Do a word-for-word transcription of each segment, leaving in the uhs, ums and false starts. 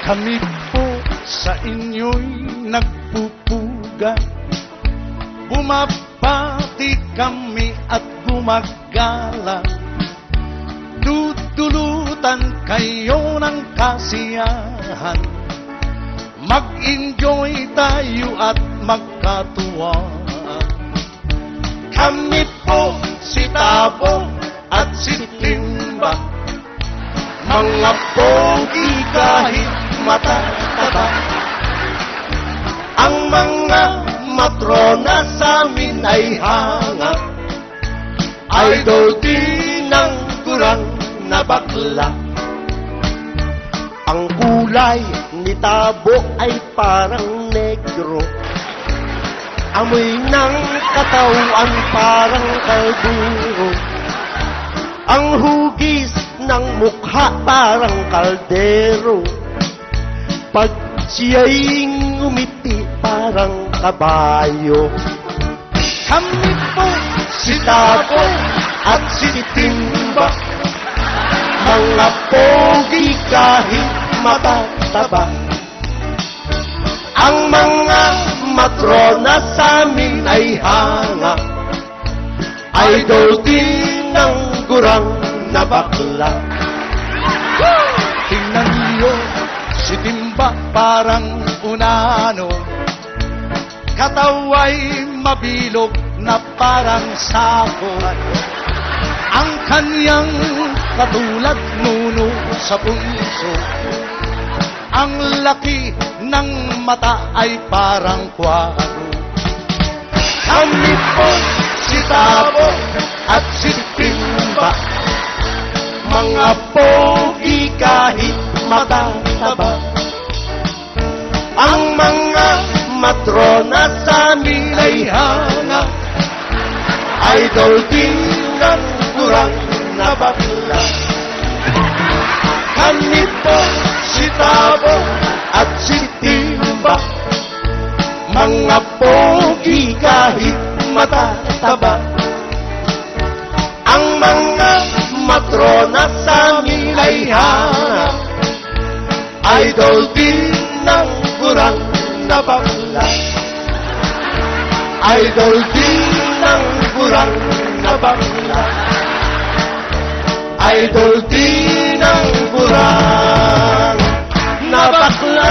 Kami po sa inyo'y nagpupuga, bumabati kami at gumagala, dudulutan kayo ng kasiyahan, mag-enjoy tayo at magkatuwa. Kami po si Tabo at si Timba, mga pogi kahit matataba. Ang mga matrona sa amin ay hanga, idol din ng kurang na bakla. Ang kulay ni Tabo ay parang negro, amoy ng katawan parang kalduro. Ang hugis ng mukha parang kaldero, pag siya'y ngumiti parang kabayo. Kami po si Tabo at si Timba, mga pogi kahit matataba. Ang mga matrona sa amin ay hanga, idol din ng gurang na bakla. Tingnan niyo si Timba parang unano, katawa'y mabilog na parang sako. Ang kanyang katulad nuno sa punso, ang laki ng mata ay parang kwaro. Kami po si Tabo at si Timba, mga pogi kahit matataba. Ang mga matrona sa amin ay hanga, idol din ng kurang na bakla. Kami po si Tabo at si Timba, mga pogi kahit matataba. Ang mga matrona sa amin ay hanga, idol din ng kurang na bakla. Idol din ng kurang na bakla. Idol din ng kurang na bakla.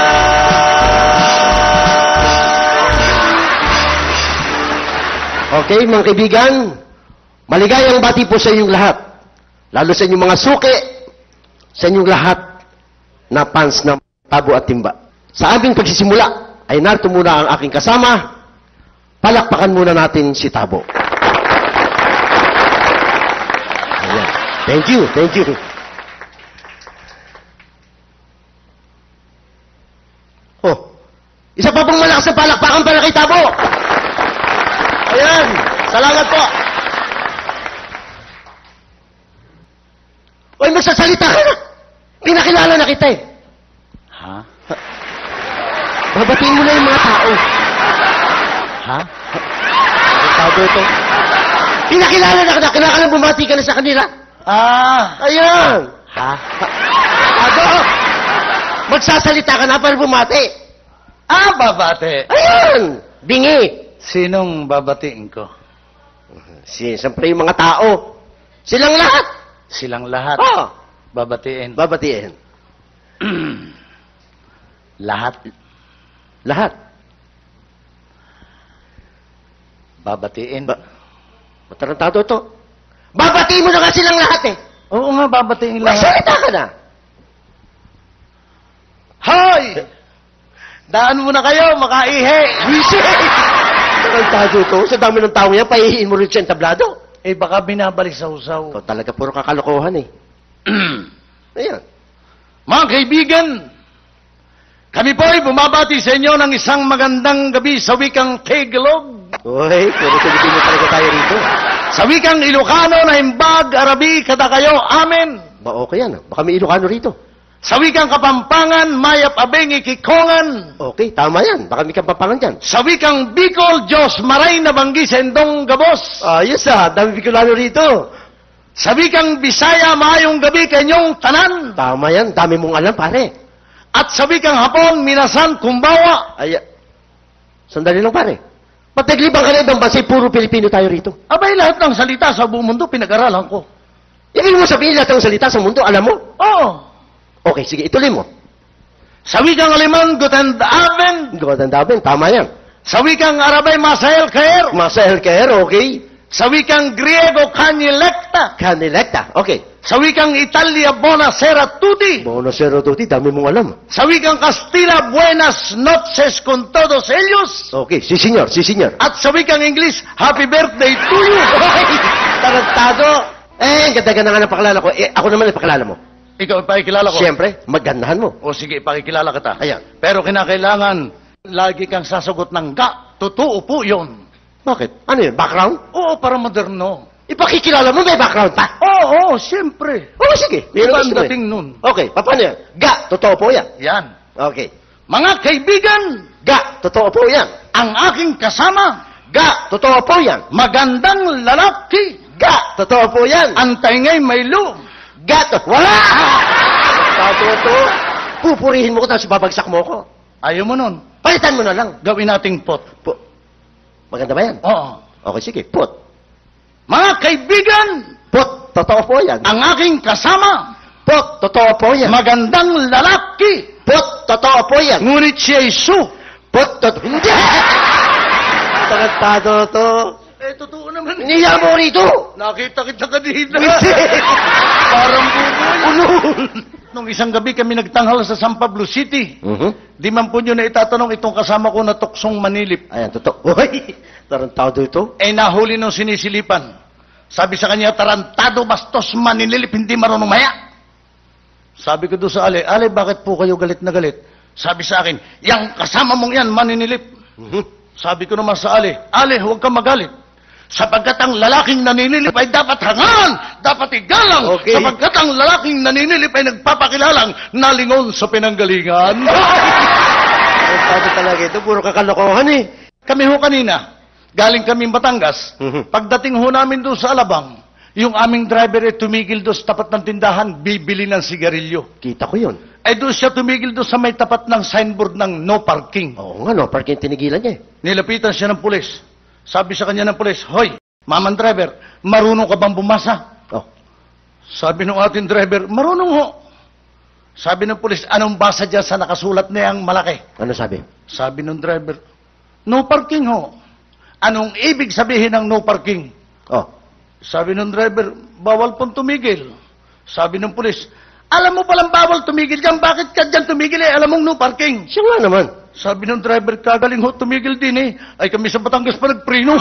Okay, mga kaibigan, maligayang bati po sa inyong lahat, lalo sa inyong mga suki, sa inyong lahat na fans ng Tabo at Timba. Sa aming pagsisimula ay narito muna ang aking kasama. Palakpakan muna natin si Tabo. Ayan. Thank you, thank you. Oh, isa pa pong malakas na palakpakan para kay Tabo. Ayan, salamat po. Uy, magsasalita ka na. Pinakilala na kita eh. Ha? Babatiin mo na yung mga tao. Ha? Tabo ito. Pinakilala na kita. Kailangan na bumati ka na sa kanila. Ah! Ayan. Ha? Tabo, magsasalita ka na para bumati. Ah, babate! Ayan. Bingi. Sinong babatiin ko? Si, siyempre yung mga tao. Silang lahat. Silang lahat. Oh. Babatiin. Babatiin. Lahat. Lahat. Babatiin. Ba Matarantado ito. Babatiin mo na nga silang lahat eh. Oo nga, babatiin lahat. Magsalita ka na. Hoy! Daan muna kayo, makaihi! Wisi! Matarantado ito. Sa dami ng tao yan, paihiin mo rin siya ang tablado. Eh, baka binabalik sa usaw. Ikaw talaga puro kakalokohan eh. Ayan. Mga kaibigan, kami po ay bumabati sa inyo ng isang magandang gabi sa wikang Tagalog. Uy, puro Pilipino talaga tayo rito. Sa wikang Ilocano na Himbag, Arabi, kada kayo, amen. Ba, okay yan. Baka may Ilocano rito. Sa wikang Kapampangan, Mayap Abeng, Ikikongan. Okay, tama yan. Baka may kapapangan dyan. Sa wikang Bicol, Diyos Maray na Banggi, Sendong Gabos. Ayos ah, dami Bicolano rito. Sa wikang Bisaya, maayong gabi kanyong tanan. Tama yan, dami mong alam pare. At sa wikang Hapon, minasan, kumbawa. Ay, sandali lang pare. Ba't naglibang ka na ibang bansa, puro Pilipino tayo rito? Abay, lahat ng salita sa buong mundo, pinag-aralan ko. Ibig mo sabihin lahat ng salita sa mundo, alam mo? Oo. Okay, sige, ituloy mo. Sa wikang Aleman, Guten Abend. Gawatan daben, tama yan. Sa wikang Arabay, Masael Kaer. Masa healthcare, okay. Sa wikang Griego, Kanilekta. Kanilekta, okay. Sa wikang Italia, Buonasera tutti. Bono Zero Tuti, dami mong alam. Sa wikang Kastila, Buenas noches con todos ellos. Okay, si senyor, si senyor. At sa wikang English, Happy birthday to you. Tarantado. Eh, ganda-ganda nga napakilala ko. Eh, ako naman napakilala mo. Ikaw, ipakikilala ko. Siyempre, magandahan mo. O sige, ipakikilala kita. Ayan. Pero kinakailangan, lagi kang sasagot ng ga. Totoo po yun. Bakit? Ano yun, background? Oo, para moderno. Ipakikilala mo, may background pa. Oo, oo, siyempre. Oo, sige. Iba Meron ang gusto mo eh. dating nun. Okay, paano yan? Ga, totoo po yan. Yan. Okay. Mga kaibigan, Ga, totoo po yan. ang aking kasama, Ga, totoo po yan. magandang lalaki, Ga, totoo po yan. ang taingay may lu. Ga, to- wala! Totoo to. Pupurihin mo ko tapos babagsak mo ko. Ayaw mo nun. Palitan mo na lang. Gawin nating pot. Po. Maganda ba yan? Oo. Okay, sige. Put. Mga kaibigan, Put, totoo po yan. ang aking kasama, Put, totoo po yan. magandang lalaki, Put, totoo po yan. ngunit siya'y su. Put, totoo. Hindi! Tarantado to. Eh, totoo naman. Niya mo rito. Nakita kita kanina. Hindi. Parang buboy. Nung isang gabi kami nagtanghal sa San Pablo City, Mhm. di man po nyo na itatanong itong kasama ko na tuksong manilip. Ayan, totoo. Uy, tarantado ito. Eh, nahuli nung sinisilipan. Sabi sa kanya, tarantado, bastos, maninilip, hindi marunong maya. Sabi ko doon sa Ale, Ale, bakit po kayo galit na galit? Sabi sa akin, yang kasama mong yan, maninilip. Mhm. Sabi ko naman sa Ale, Ale, huwag kang magalit. Sapagkat ang lalaking naninilip ay dapat hangaan, dapat igalang. Okay. Sapagkat ang lalaking naninilip ay nagpapakilalang nalingon sa pinanggalingan. Tarantado talaga ito. Puro kakalokohan eh. Kami ho kanina, galing kami Batangas. Mhm. Pagdating ho namin doon sa Alabang, yung aming driver ay tumigil doon sa tapat ng tindahan, bibili ng sigarilyo. Kita ko yun. Ay doon siya tumigil doon sa may tapat ng signboard ng no parking. Oo nga, no. Parking tinigilan niya eh. Nilapitan siya ng pulis. Sabi sa kanya ng pulis, Hoy, mamang driver, marunong ka bang bumasa? Oh. Sabi ng ating driver, marunong ho. Sabi ng pulis, anong basa dyan sa nakasulat na yung malaki? Ano sabi? Sabi ng driver, no parking ho. Anong ibig sabihin ng no parking? Oh. Sabi ng driver, bawal pong tumigil. Sabi ng pulis, alam mo palang bawal tumigil dyan, bakit ka dyan tumigil eh? Alam mong no parking. Siya nga naman. Sabi ng driver, kagaling ho, tumigil din eh. Ay kami sa Batangas pa nagpreno.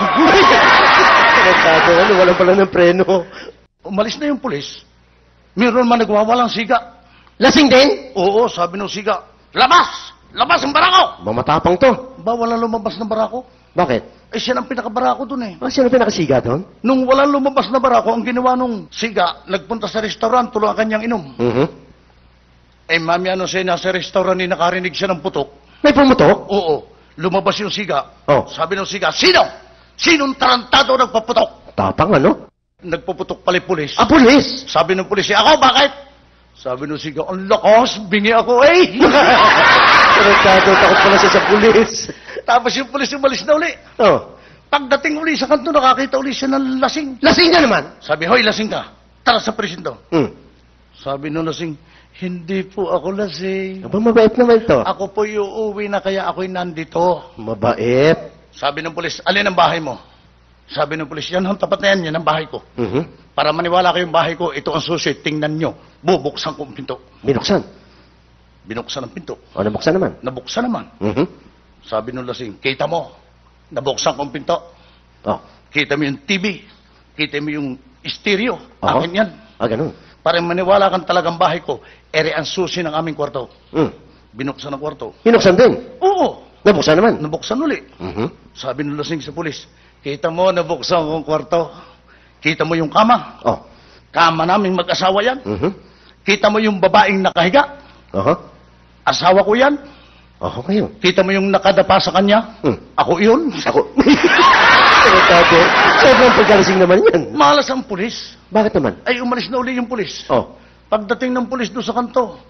Tarantado. Ano, wala pala ng preno. Umalis na yung pulis. Meron man nagwawalang siga. Lasing din? Oo, sabi ng siga, labas! Labas ang barako! Mamatapang to. Bawal na lumabas ng barako. Bakit? Eh, siya ang pinakabarako dun eh. Ah, sino pinakasiga doon? Nung walang lumabas na barako, ang ginawa nung siga, nagpunta sa restaurant, tulong ang kanyang inom. Mhm. Eh, mami, ano siya, nasa restaurant, ni nakarinig siya ng putok. May pumutok? Oo, lumabas yung siga. Oh. Sabi ng siga, sino? Sinong tarantado nagpaputok? Tapang ano? Nagpaputok pala yung pulis. Ah, pulis! Sabi ng pulis, ako, bakit? Sabi ng siga, ang lakas, bingi ako eh. Tarantado, takot pala siya sa pulis. Tapos yung pulis umalis na uli. Oh. Pagdating uli sa kanto, nakakita uli siya ng lasing. Lasing na naman. Sabi, hoy, lasing ka. Tara sa presinto. Hmm. Sabi nung lasing, hindi po ako lasing. Aba, mabait naman to. Ako po uuwi na kaya ako'y nandito. Mabait. Sabi ng pulis, alin ang bahay mo? Sabi ng pulis, yan ang tapat na yan, yan ang bahay ko. Mhm. Para maniwala kayong bahay ko, ito ang susi, tingnan nyo. Bubuksan ko ang pinto. Binuksan. Binuksan ang pinto. O, nabuksan naman. Nabuksan naman. Mhm. Sabi nung lasing, kita mo, nabuksan ko ang pinto. Oh. Kita mo yung T V. Kita mo yung stereo. Oo. Akin yan. Ah, ganun. Para maniwala kang talagang bahay ko, ere ang susi ng aming kwarto. Hmm. Binuksan ang kwarto. Binuksan din. Oo. Nabuksan naman. Nabuksan uli. Mhm. Sabi ng lasing sa pulis, kita mo, nabuksan ko ang kwarto. Kita mo yung kama. Oh. Kama naming mag-asawa yan. Mhm. Kita mo yung babaeng nakahiga. Aha. Asawa ko yan. Aha kayo. Kita mo yung nakadapa sa kanya. Hmm. Ako yun. Ako. Tarantado. Sobrang pagkalasing naman yan. Malas ang pulis. Bakit naman? Ay, umalis na uli yung pulis. Oh. Pagdating ng pulis doon sa kanto,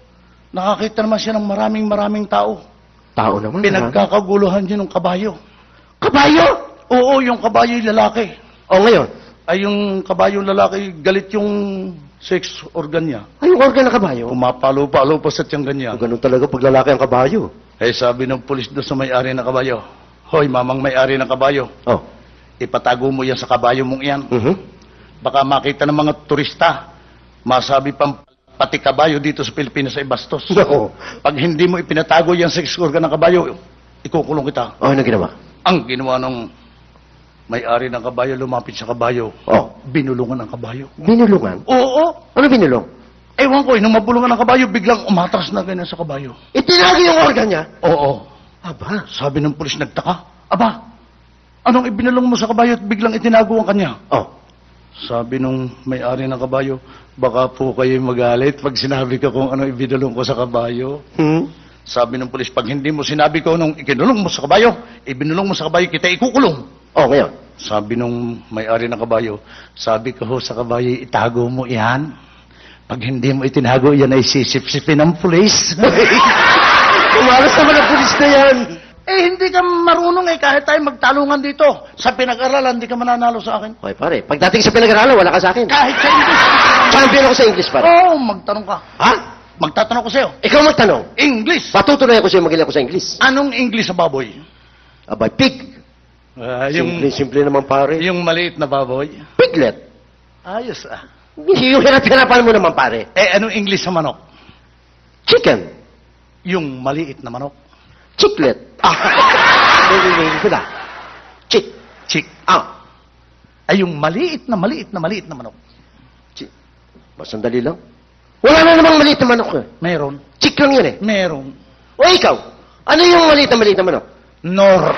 Nakakita naman siya ng maraming maraming tao. Tao naman. Pinagkakaguluhan niya ng kabayo. Kabayo? Oo, yung kabayo yung lalaki. O ngayon? Ay yung kabayo yung lalaki, galit yung sex organ niya. Ay, yung organ ng kabayo? Pumapalo-palo pa sa tiyang ganyan. O, ganun talaga pag lalaki ang kabayo. Eh sabi ng pulis doon sa may-ari ng kabayo, Hoy, mamang may-ari ng kabayo, Oh. ipatago mo yan sa kabayo mong iyan. Mhm. Baka makita ng mga turista, masabi pang pati kabayo dito sa Pilipinas ay bastos. Oo. Pag hindi mo ipinatago yan sa organ ng kabayo, ikukulong kita. Oh, ano ginawa? Ang ginawa ng may-ari ng kabayo, lumapit sa kabayo, Oh. binulungan ng kabayo. Binulungan? Oo. Ano binulong? Ewan ko, eh, nung mabulungan ng kabayo, biglang umatras na ganyan sa kabayo. Itinagi yung organ niya? Oo. Aba. Sabi ng pulis, nagtaka. Aba, anong ibinulong mo sa kabayo at biglang itinago ang kanya? Oh. Sabi nung may-ari ng kabayo, baka po kayo magalit pag sinabi ko kung ano ibinulong ko sa kabayo. Hmm? Sabi ng pulis, pag hindi mo sinabi ko nung ikinulong mo sa kabayo, ibinulong mo sa kabayo, kita ikukulong. Oh, ngayon? Sabi nung may-ari ng kabayo, sabi ko ho sa kabayo, itago mo yan. Pag hindi mo itinago, yan ay sisip-sipin ng pulis. Umaras naman ang pulis na yan. Eh, hindi ka marunong eh, kahit tayo magtalungan dito. Sa pinag-aralan, hindi ka mananalo sa akin. Okay, pare. Pagdating sa pinag-aralan, wala ka sa akin. Kahit sa English. Champion ako sa English, pare. Oo, magtanong ka. Ha? Magtatanong ko sa'yo. Ikaw magtanong. English. Patutuloy ako sa'yo magaling ako sa English. Anong English sa baboy? Abay, pig. Ah, yung, Simple, simple naman, pare. yung maliit na baboy? Piglet. Ayos ah. Yung hirap-hirapan mo naman, pare. Eh, anong English sa manok? Chicken. Yung maliit na manok? Chiclet. Ah. Nililingin ko na. Chick. Chick. Ah. Ay, yung maliit na maliit na maliit na manok. Chick. Masandali lang. Wala na namang maliit na manok eh. Meron. Chick lang yun eh. Meron. O ikaw, ano yung maliit na maliit na manok? Nor.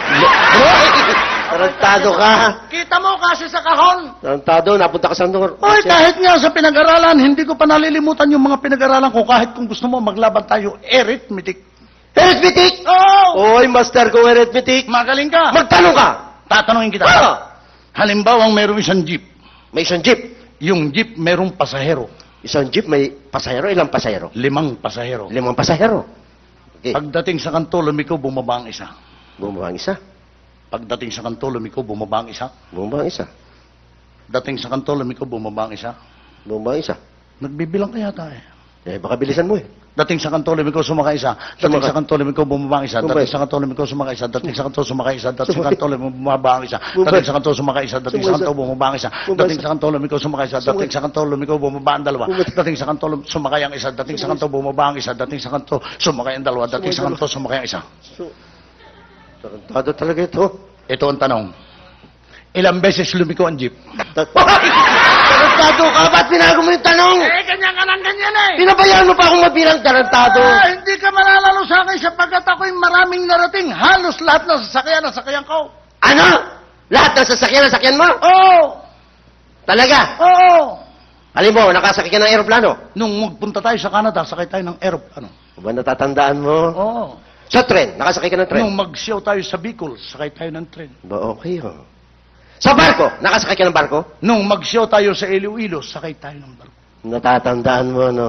Tarantado ka. Kita mo kasi sa kahon. Tarantado, napunta ka sa nor. Oy, kahit nga sa pinag-aralan, hindi ko pa nalilimutan yung mga pinag-aralan ko. Kahit kung gusto mo, maglaban tayo. Arithmetic. Arithmetic? Oo. Oy, master ko arithmetic. Magaling ka. Magtanong ka. Tatanungin kita. Ah. Halimbawa, mayroong isang jeep. May isang jeep. Yung jeep, mayroong pasahero. Isang jeep, may pasahero. Ilang pasahero? Limang pasahero. Limang pasahero. Okay. Pagdating sa kanto, lumiko, bumaba ang isa. Bumaba ang isa. Pagdating sa kanto, lumiko, bumaba ang isa. Bumaba ang isa. Dating sa kanto, lumiko, bumaba ang isa. Bumaba ang isa. Nagbibilang kaya tayo. Eh, baka bilisan mo eh. Dating sa kanto, lumiko, sumakay isa. Dating Sumakay. sa kanto, lumiko, bumaba ang isa. Sumakay. Dating sa kanto, lumiko, sumakay isa. Dating sa kanto, sumakay isa. Dating sa Sumakay. kanto, lumiko, bumaba ang isa. Sumakay. Dating sa kanto, sumakay isa. Dating sa Sumakay. kanto, bumaba ang isa. Sumakay. Dating sa kanto, lumiko, sumakay isa. Dating sa kanto, lumiko, bumaba ang dalawa. Sumakay. Dating sa kanto, lum- sumakay ang isa. Dating sa kanto, bumaba ang isa. Dating sa kanto, sumakay ang dalawa. Dating sa kanto, sumakay ang isa. So, tarantado talaga ito. Ito ang tanong. Ilang beses lumiko ang jeep? Tarantado ka? Ba't binago mo yung tanong? Eh, ganyan ka lang ganyan eh. Pinabayaan mo pa akong mabilang tarantado. Ah, hindi ka malalalo sa akin sapagkat ako'y maraming narating. Halos lahat ng sasakyan, nasakyan ko. Ano? Lahat ng sasakyan, nasakyan mo? Oo. Talaga? Oo. Alam mo, nakasakay ka ng aeroplano? Nung magpunta tayo sa Canada, sakay tayo ng aeroplano. Ba natatandaan mo? Oo. Sa tren, nakasakay ka ng tren? Nung mag-show tayo sa Bicol, sakay tayo ng tren. Ba, okay oh. Sa barko, nakasakay ka ng barko? Nung mag-show tayo sa Iloilo, sakay tayo ng barko. Natatandaan mo, no?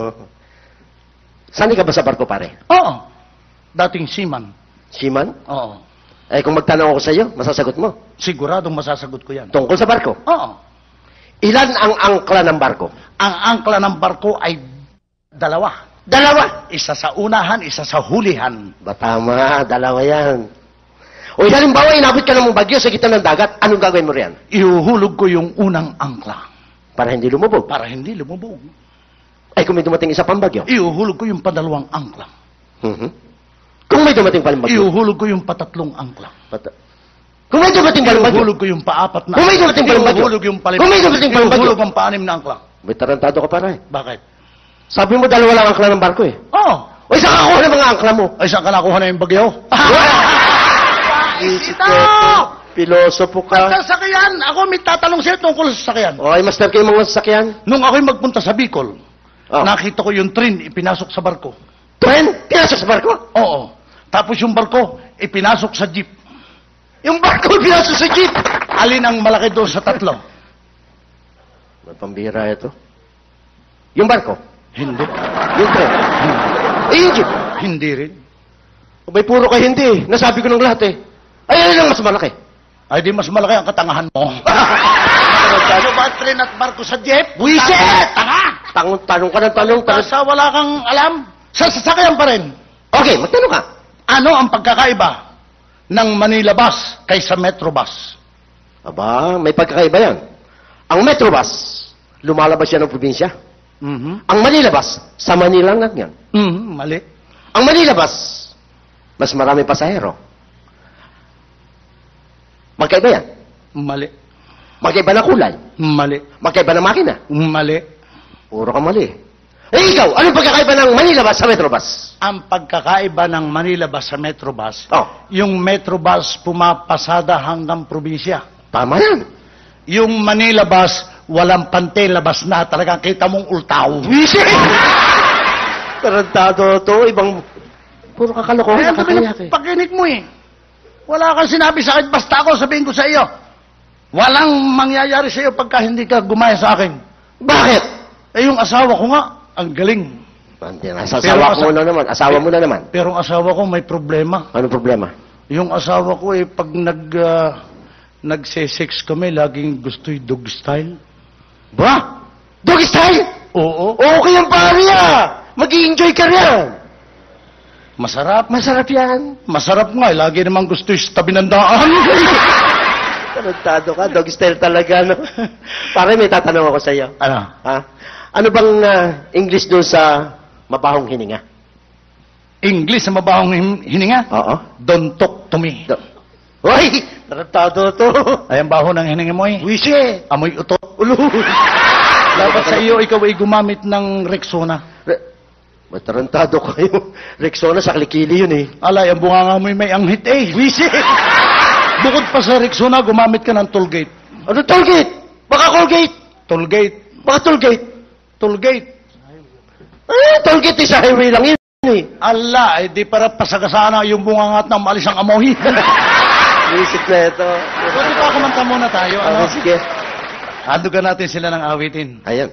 Saan ka ba sa barko, pare? Oo. Dating seaman. Seaman? Oo. Eh, kung magtanong ako sa iyo, masasagot mo. Siguradong masasagot ko yan. Tungkol sa barko. Oo. Ilan ang angkla ng barko? Ang angkla ng barko ay dalawa. Dalawa. Isa sa unahan, isa sa hulihan. Ba, tama, dalawa yan. O halimbawa, inabot ka ng bagyo sa gitna ng dagat, anong gagawin mo riyan? Ihuhulog ko yung unang angkla Para hindi lumubog. para hindi lumubog. Ay, kung may dumating isa pang bagyo. Ihuhulog ko yung padalawang angkla. Mhm. Kung may dumating palang bagyo. Ihuhulog ko yung patatlong angkla. Pata- Kung may dumating palang bagyo. Ihuhulog ko yung paapat na Kung may dumating palang bagyo. Ihuhulog yung palim. Kung may dumating palang bagyo. Ihuhulog ang paanim na angkla. May tarantado ka para eh. Bakit? Sabi mo dalawa lang angkla ng barko eh. Oo. O isa ka ng mga angkla mo. Ay, saan ka nakuha na yung bagyo? Isip Ito! ko, Pilosopo ka. Sasakyan! Ako may tatanong sa'yo tungkol sa sasakyan. O, ay master kayo mga sasakyan. Nung ako'y magpunta sa Bicol, Oh. nakita ko yung train, ipinasok sa barko. Tren? Pinasok sa barko? Oo. Tapos yung barko, ipinasok sa jeep. Yung barko pinasok sa jeep. Alin ang malaki doon sa tatlo? May pambira ito. Yung barko? Hindi. Yung tren? Eh, hindi. Hindi rin. May puro ka hindi. Nasabi ko ng lahat eh. Ay, ano lang mas malaki? Ay, di mas malaki ang katangahan mo. Ano ba train at barko sa jeep? Wiset! Tanga! Tanong, tanong ka ng tanong. tanong. Basta wala kang alam. Sa sasakyan pa rin. Okay, magtanong ka. Ano ang pagkakaiba ng Manila Bus kaysa Metro Bus? Aba, may pagkakaiba yan. Ang Metrobus, lumalabas yan ng probinsya. Mhm. Ang Manila Bus, sa Manila lang yan. Mhm, mali. Ang Manila Bus, mas marami pasahero. Magkaiba yan. Mali. Magkaiba na kulay. Mali. Magkaiba na makina. Mali. Puro ka mali. Eh, ikaw, anong pagkakaiba ng Manila Bus sa Metrobus? Ang pagkakaiba ng Manila Bus sa Metro Bus, Oh, yung Metro Bus pumapasada hanggang probinsya. tama yan. Yung Manila Bus, walang pante, labas na. Talagang kita mong ultaw. Wisit! Tarantado to, ibang... Puro kakalokohan, Kaya nakakayak eh. pakinig mo eh. Wala kang sinabi sa akin, basta ako sabihin ko sa iyo. Walang mangyayari sa iyo pagka hindi ka gumaya sa akin. Bakit? Eh yung asawa ko nga, ang galing. Asawa Pero ko asa- na naman, asawa mo na naman. Pero ang asawa ko may problema. Anong problema? Yung asawa ko eh, pag nag, uh, nagse-sex kami, laging gusto'y dog style. Ba? Doggy style? Oo. Okay ang pari ah! Mag-i-enjoy ka riyan. Masarap. Masarap yan. Masarap nga eh. Lagi naman gusto'y sa tabi ng daan. Tarantado ka, doggy style talaga, no? Pare, may tatanong ako sa iyo. Ano? Ha? Ano bang ah, English doon sa mabahong hininga? English na mabahong hin- hininga? Oo. Don't talk to me. Do- Hoy! Tarantado to. Ay, ang baho ng hininga mo eh. Wishe! Amoy utot. Ulo! Dapat sa iyo, ikaw ay gumamit ng Rexona. Re- Matarantado kayo. Rexona sa Klikili yun eh. Alay, ang bunganga mo may anghit eh. Wishe! Bukod pa sa Rexona, gumamit ka ng tollgate. Ano tollgate? Baka Colgate? Tollgate. Baka tollgate? Tollgate. Eh, tollgate eh, sa highway lang yun eh. Ala, eh di para pasagasana yung bungangat ng maalis ang amoy. Visit na ito. Pwede pa kumanta muna tayo. Ano? Okay, sige. Handugan natin sila ng awitin. Ayan.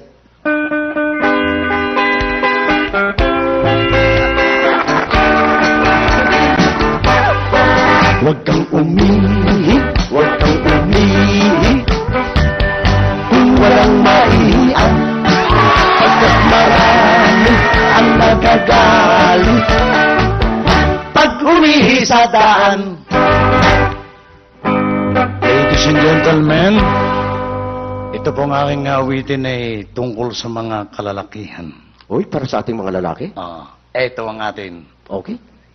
Huwag kang umihi, Huwag kang umihi. kung walang maihian. Pagkat marami ang nagagalit. Pag umihi sa daan. Ladies and gentlemen, ito pong aking awitin ay tungkol sa mga kalalakihan. Uy, para sa ating mga lalaki. Ah, ito ang atin. Okay.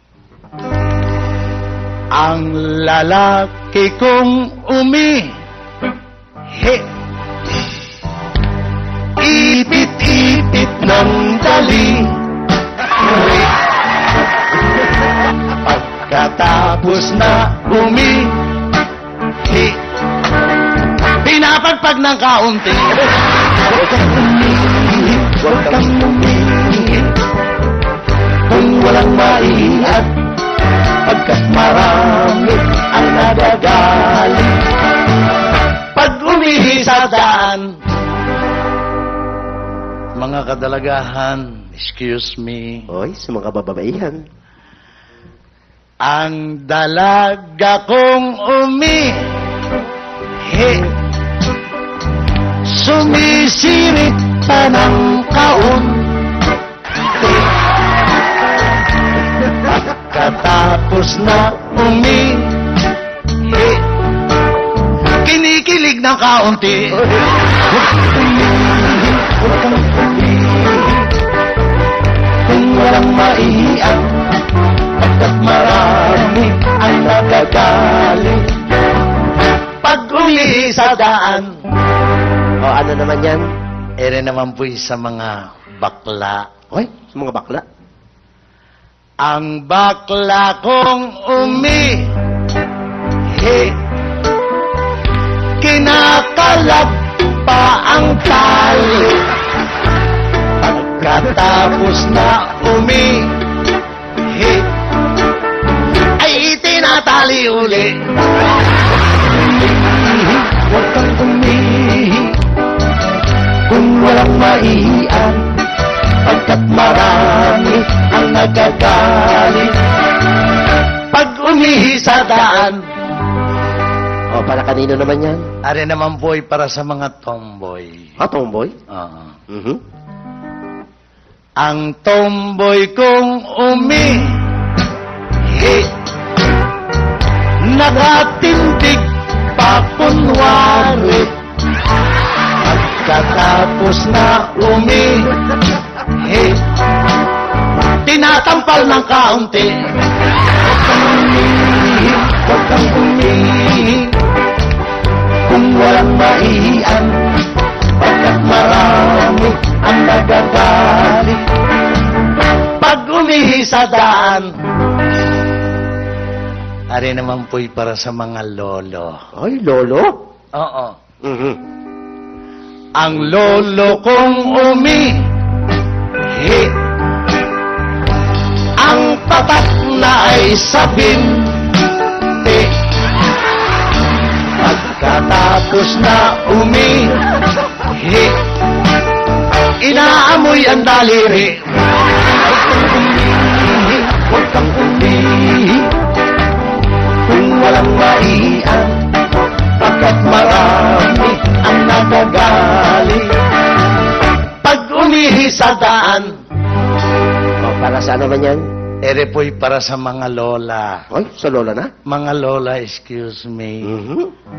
Ang lalaki kong umihi, ipit-ipit ng dali. Pagkatapos na umihi, pinapagpag ng kaunti. Huwag kang umihi, huwag kang umihi, kung walang maihian. Pagkat marami ang nagagalit. Pag umihi sa daan. Mga kadalagahan, excuse me. Oy, sa mga bababaihan. Ang dalaga kong umihi, sumisirit pa ng kaunti. Pagkatapos na umihi, kinikilig ng kaunti. Huwag kang umihi, kung walang maihian. Pagkat marami ang nagagalit. Pag umihi sa daan. O, ano naman yan? Ere naman po sa mga bakla. Oy, sa mga bakla. Ang bakla kong umihi, kinakalag pa ang tali. Pagkatapos na umihi, ay itinatali uli. Huwag kang umihi, kung walang maihian. Pagkat marami ang nagagalit pag umihi sa daan. O, para kanino naman yan? Ari naman po ay para sa mga tomboy. Ah, tomboy? Oo. Mhm. Ang tomboy kong umihi, nakatindig pa kunwari. Pagkatapos na umihi, tinatampal ng kaunti. Huwag kang umihi, kung walang maihian, pagkat marami ang nagagalit pag umihi sa daan. Ari naman po'y para sa mga lolo. Ay, lolo? Oo. Mhm. Ang lolo kong umihi, ang tatak na ay sabinti. Pagkatapos na umihi, inaamoy ang daliri. Huwag kang umihi, kung walang maian, pagkat marami ang nagagalit pag umihi sa daan. O, para saan naman yan? Ere po'y para sa mga lola. Ay, sa lola na? Mga lola, excuse me. Mhm.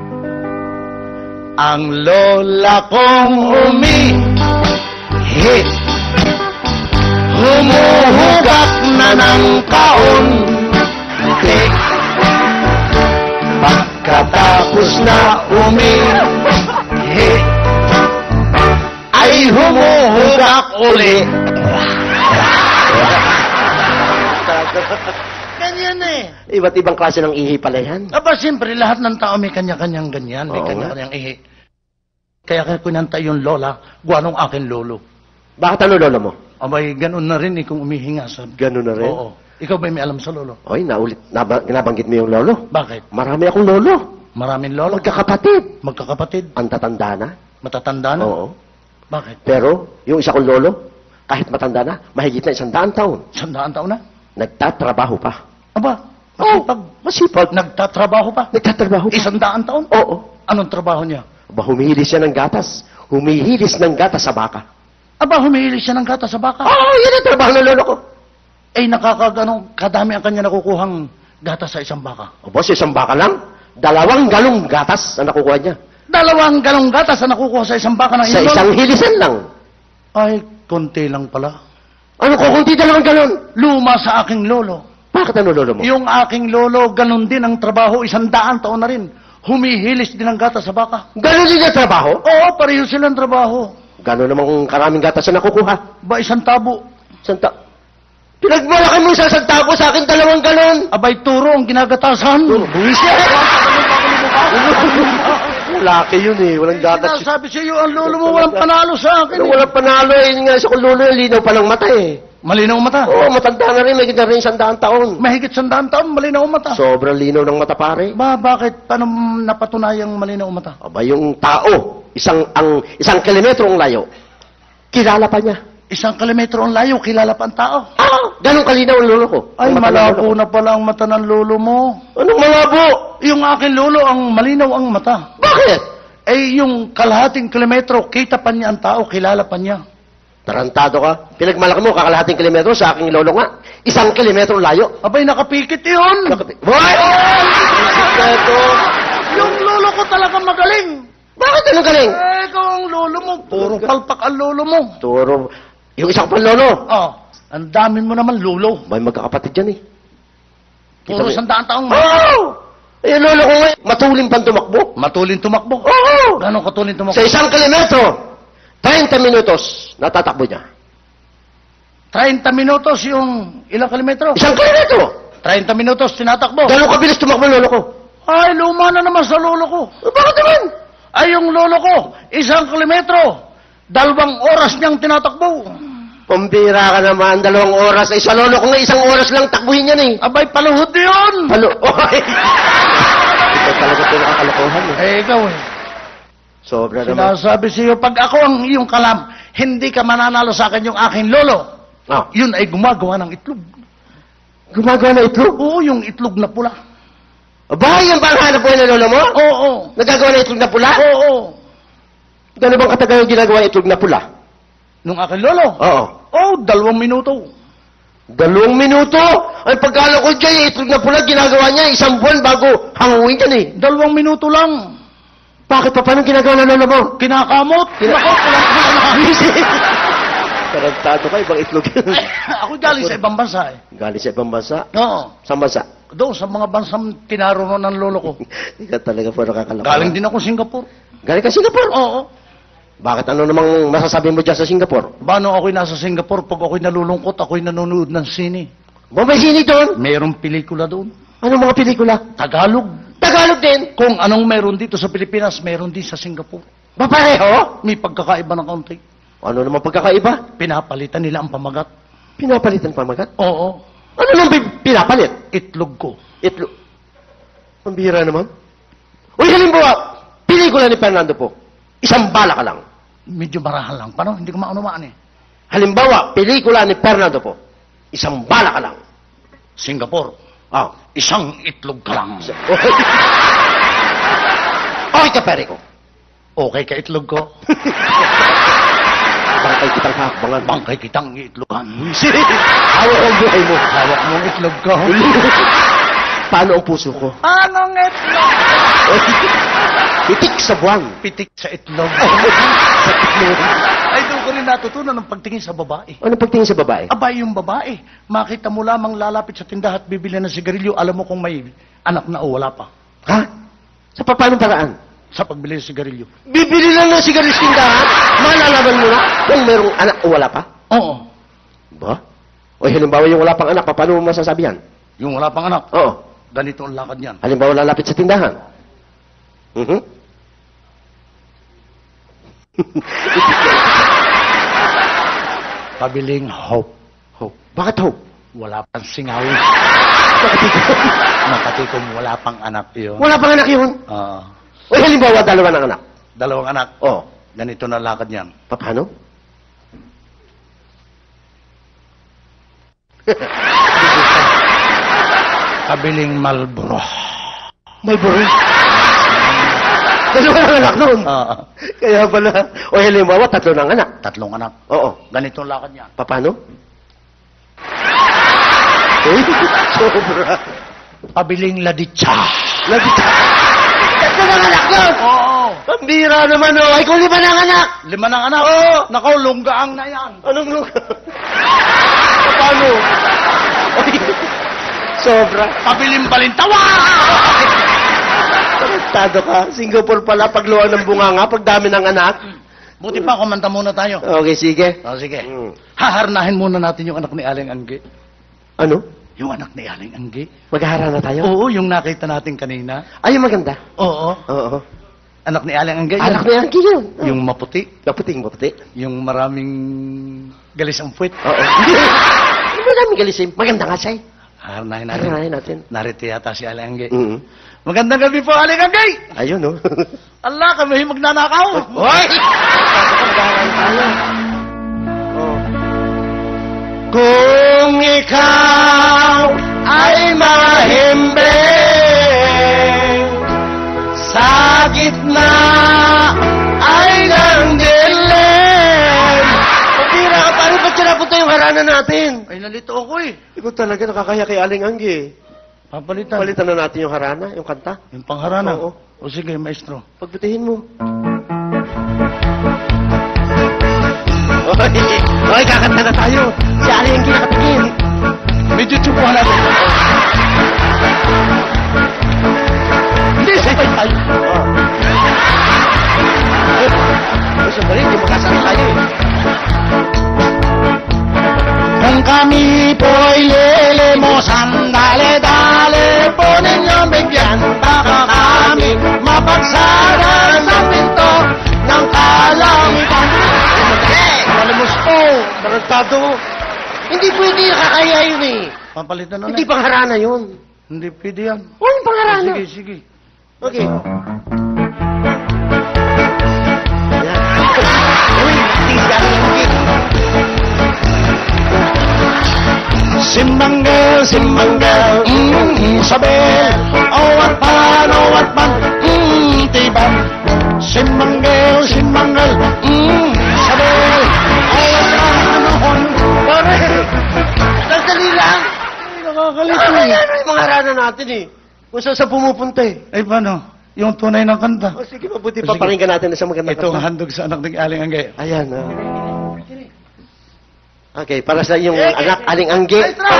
Ang lola kong umihi, humuhugak na ng kaunti. Pagkatapos na umihi, ay humuhugak uli. Ganyan eh. Iba't ibang klase ng ihi pala yan. Aba, siyempre, lahat ng tao may kanya-kanyang ganyan. May Oo. kanya-kanyang ihi. Kaya kaya kunanta yung lola, guwanong akin lolo. Bakit ano lolo mo? Abay, ganun na rin eh kung umihinga sa... Ganun na rin? Oo. Ikaw ba may alam sa lolo? Oy, naulit, naba, nabanggit mo yung lolo. Bakit? Marami akong lolo. Maraming lolo? Magkakapatid. Magkakapatid? Ang tatanda na. Matatanda na? Oo. Bakit? Pero, yung isa kong lolo, kahit matanda na, mahigit na isang daang taon, Sandaan taon na? nagtatrabaho pa. Aba, masipag. Oh, masipag. Nagtatrabaho pa? Nagtatrabaho pa. Isang daan taon? Oo. Anong trabaho niya? Aba, humihilis siya ng gatas. Humihilis ng gatas sa baka. Aba, humihili siya ng gata sa baka. Oo, oh, yan ang trabaho ng lolo ko. Eh, nakakaganong kadami ang kanya nakukuhang gata sa isang baka. Aba, sa isang baka lang, dalawang galong gatas ang nakukuha niya. Dalawang galong gatas na nakukuha sa isang baka ng Sa inyong isang hilisan lang. Ay, konti lang pala. Ano ko, kung di dalawang galon? Luma sa aking lolo. Bakit ano lolo mo? Yung aking lolo, ganun din ang trabaho, isang daan taon na rin. Humihilis din ang gata sa baka. Ganon din ang trabaho? Oo, pareho silang trabaho. Ganon namang karaming gatas na nakukuha. Ba, isang tabo. Santa. Pinagmalaki mo sa isang tabo sa akin dalawang galon. Abay, turo ang ginagatasan. Buwisya. Laki yun eh, walang gatas. Sinasabi sa iyo, ang lolo mo walang panalo sa akin. Ano, eh. walang panalo eh. Yun nga sa kong lolo, linaw pa ng mata eh. Malinaw ang mata. Oo, matanda na rin, may kita rin isang daang taon. Mahigit sandaan taon, malinaw ang mata. Sobrang linaw ng mata pare. Ba, bakit? Paano napatunayang malinaw ang mata? Aba, yung tao, isang ang isang kilometro ang layo, kilala pa niya. Isang kilometro ang layo, kilala pa ang tao. Ah, ganun kalinaw ang lolo ko. Ay, Ang mata ng malabo lolo ko. na pala ang mata ng lolo mo. Anong malabo? Yung akin lolo, ang malinaw ang mata. Bakit? Eh, yung kalahating kilometro, kita pa niya ang tao, kilala pa niya. Tarantado ka. Pinagmalaki mo, kakalahating kilometro sa aking lolo nga. Isang kilometro layo. Abay, nakapikit yun. Nakati- Hoy! Ito. Yung lolo ko talaga magaling. Bakit ano galing? Eh, ikaw ang lolo mo. Puro palpak ang lolo mo. Turo. Yung isang pang lolo. Oh, ang dami mo naman lolo. May magkakapatid yan eh. Puro mo- sandaan taong Oo! Oh! Eh, lolo ko nga, matuling pang tumakbo. matulin tumakbo. Oo! Gano'ng katulin tumakbo? Sa isang kilometro, thirty minutos, natatakbo niya. thirty minutos yung ilang kilometro? Isang kilometro! thirty minutos tinatakbo. Gano'ng kabilis tumakbo lolo ko? Ay, luma na naman sa lolo ko. Eh, bakit naman? Ay, yung lolo ko, isang kilometro, dalawang oras niyang tinatakbo. Pambira ka naman, dalawang oras. Eh, sa lolo ko nga, isang oras lang takbuhin yan eh. Abay, paluhod yun. Halo. Oy! Ito talaga pinakakalokohan eh. Eh, ikaw eh. Sobra naman. Sinasabi sa iyo, pag ako ang iyong kalam, hindi ka mananalo sa akin yung aking lolo. Ah, Yun ay gumagawa ng itlog. Gumagawa na itlog? Oo, yung itlog na pula. Aba, yan ba ang hanap buhay ng lolo mo? Oo. Nagagawa na itlog na pula? Oo. Gano'n bang katagal yung ginagawa yung itlog na pula? Nung aking lolo? Oo. Oo, dalawang minuto. Dalawang minuto? Ay, pagkala ko dyan, yung itlog na pula, ginagawa niya isang buwan bago hanguin yan eh. Dalawang minuto lang. Bakit pa? Paano ginagawa ng lolo mo? Kinakamot. Kinakot. Tarantado ka, ibang itlog yun. Ay, ako galing sa ibang bansa eh. Galing sa ibang bansa? Oo. Saan bansa? Doon, sa mga bansang tinaroon ng lolo ko. Ikaw talaga po nakakalapa. Galing din ako Singapore. Galing ka Singapore? Oo. Bakit ano namang masasabi mo dyan sa Singapore? Bano ako'y nasa Singapore, pag ako'y nalulungkot, ako'y nanonood ng sine. Ba, may sini doon? Mayroong pelikula doon. Anong mga pelikula? Tagalog. Tagalog din? Kung anong meron dito sa Pilipinas, meron din sa Singapore. Ba, pareho? May pagkakaiba ng kaunti. Ano naman pagkakaiba? Pinapalitan nila ang pamagat. Pinapalitan pamagat? Oo. Ano nang pi- pinapalit? Itlog ko. Itlog. Ang bihira naman. Uy, halimbawa, pelikula ni Fernando po. Isang bala ka lang. Medyo marahal lang. Paano? Hindi ko maunumaan eh. Halimbawa, pelikula ni Fernando po. Isang bala ka lang. Singapore. Ah. Isang itlog ka lang. Okay. Okay ka, pere ko. Okay ka itlog ko. Bangkay kitang hakbangan. Bangkay kitang itlogan. Hawak ang buhay mo. Hawak mong itlog ko. Paano ang puso ko? Anong itlog? Pitik sa buwan. Pitik sa itlog. Sa itlog. Ay, doon ko rin natutunan ng pagtingin sa babae. Ano pagtingin sa babae? Abay, yung babae, makita mo lamang lalapit sa tindahan at bibili ng sigarilyo, alam mo kung may anak na o wala pa. Ha? Sa paano paraan? Sa pagbili ng sigarilyo. Bibili lang ng sigarilyo sa tindahan? Malalaman mo na kung merong anak o wala pa? Oo. Ba? O halimbawa yung wala pang anak, paano mo masasabi yan? Yung wala pang anak, Oo. ganito ang lakad niyan. Halimbawa lalapit sa tindahan. Mhm. Pabiling hope. Hope. Bakit hope? Wala pang singaw. Nakatikom. Nakatikom, wala pang anak yun. Wala pang anak yun. Oo. O halimbawa dalawa ng anak. Dalawang anak. Oo. Ganito na lakad niyan. Paano? Pabiling Malboro. Malboro. Dalawa ng anak noon. Oo. Kaya pala. O halimbawa tatlo ng anak. Tatlong anak. Oo. Ganito ang lakad niyan. Paano? Uy, sobra. Pabiling Laditsa. Lagi tatlo ng anak noon. Oo. Pambira naman o. Ay kung lima ng anak. Lima ng anak. Oo. Nakaw, lunggaang na yan. Anong lugar? Paano? Uy, sobra. Pabiling Balintawa! Tarantado ka. Singapore pala pagluwa ng bunganga, pag dami ng anak. Buti pa, kumanta muna tayo. Okay, sige. O, sige. Mm. Haharnahin muna natin yung anak ni Aling Anggi. Ano? Yung anak ni Aling Anggi. Maghahara na tayo? Oo, yung nakita natin kanina. Ay, yung maganda. Oo. Oo. Anak ni Aling Anggi. Anak na yan, yun. Yung maputi. Maputing, maputi. Yung maraming galis ang puwit. Oo. Maraming galisim. Maganda nga siya eh. Haharnahin natin. Haranahin natin. Narito yata si Aling Anggi. Mm. Magandang gabi po, Aling Anggi! Ayun, no? Allah, kami magnanakaw! Hoy! Maghaharahan tayo. Oh. Kung ikaw ay mahimbing sa gitna ay ng dilim. Pagkira ka, paano ba't siya napunta yung harana natin? Ay, nalito ako eh. Ikaw talaga nakakaya kay Aling Anggi. Papalitan. Palitan na natin yung harana, yung kanta. Yung pangharana. Oo. O sige, maestro. Pagbutihin mo. Oy, oy, kakanta na tayo. Si Aling Anggi nakatingin. Medyo tsupuhan natin. Hindi, sabay tayo. Oh. Ay, sandali, hindi makasama tayo eh. Kung kami po'y lilimosan, dale-dale po ninyong bigyan, baka kami mapagsara sa pinto ng kalangitan. Malimos po. Tarantado. Hindi pwede, nakakaya yun eh. Papalitan na Hindi lang. pang harana yun. Hindi pwede yan. Walang pang harana. Sige, sige. Okay. Yan. Uy, tingnan mo. Si Manggel, si Manggel, mm, Isabel, oh at pan, oh at pan, mm, tiban. Si Manggel, si Manggel, mm, Isabel, oh at pan, oh pan, pare. Sandali lang. Ay, nakakalito Ano eh. yan yung mga rana natin eh. Kung saan sa pumupunta eh. Ay, paano? Yung tunay ng kanta. O sige, mabuti O, pa sige. pakinggan natin na sa magandang Ito ang kanta. handog sa anak ng Aling Angge. Ayan. ah. Okay, para sa iyong anak, Aling Angge.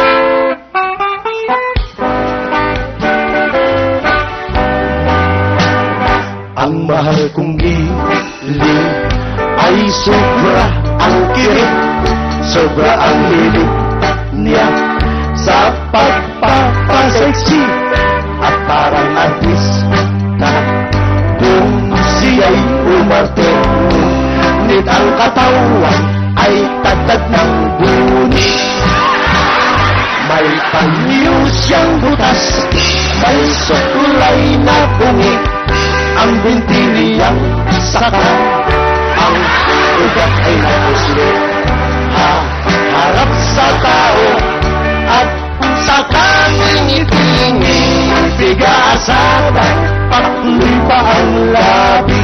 Ang mahal kong gili ay sobra ang kirig, sobra ang hilig niya sa pagpapaseksi at parang artista kung siya'y umarte. Ngunit ang katawan ay tatad ng buni. May panyo siyang butas, may sukulay na bungi. Ang binti niyang saka, ang ugat ay napusli. Ha, harap sa tao, at sa kangingiti-ngiti. Bigasada, pakluy pa ang labi.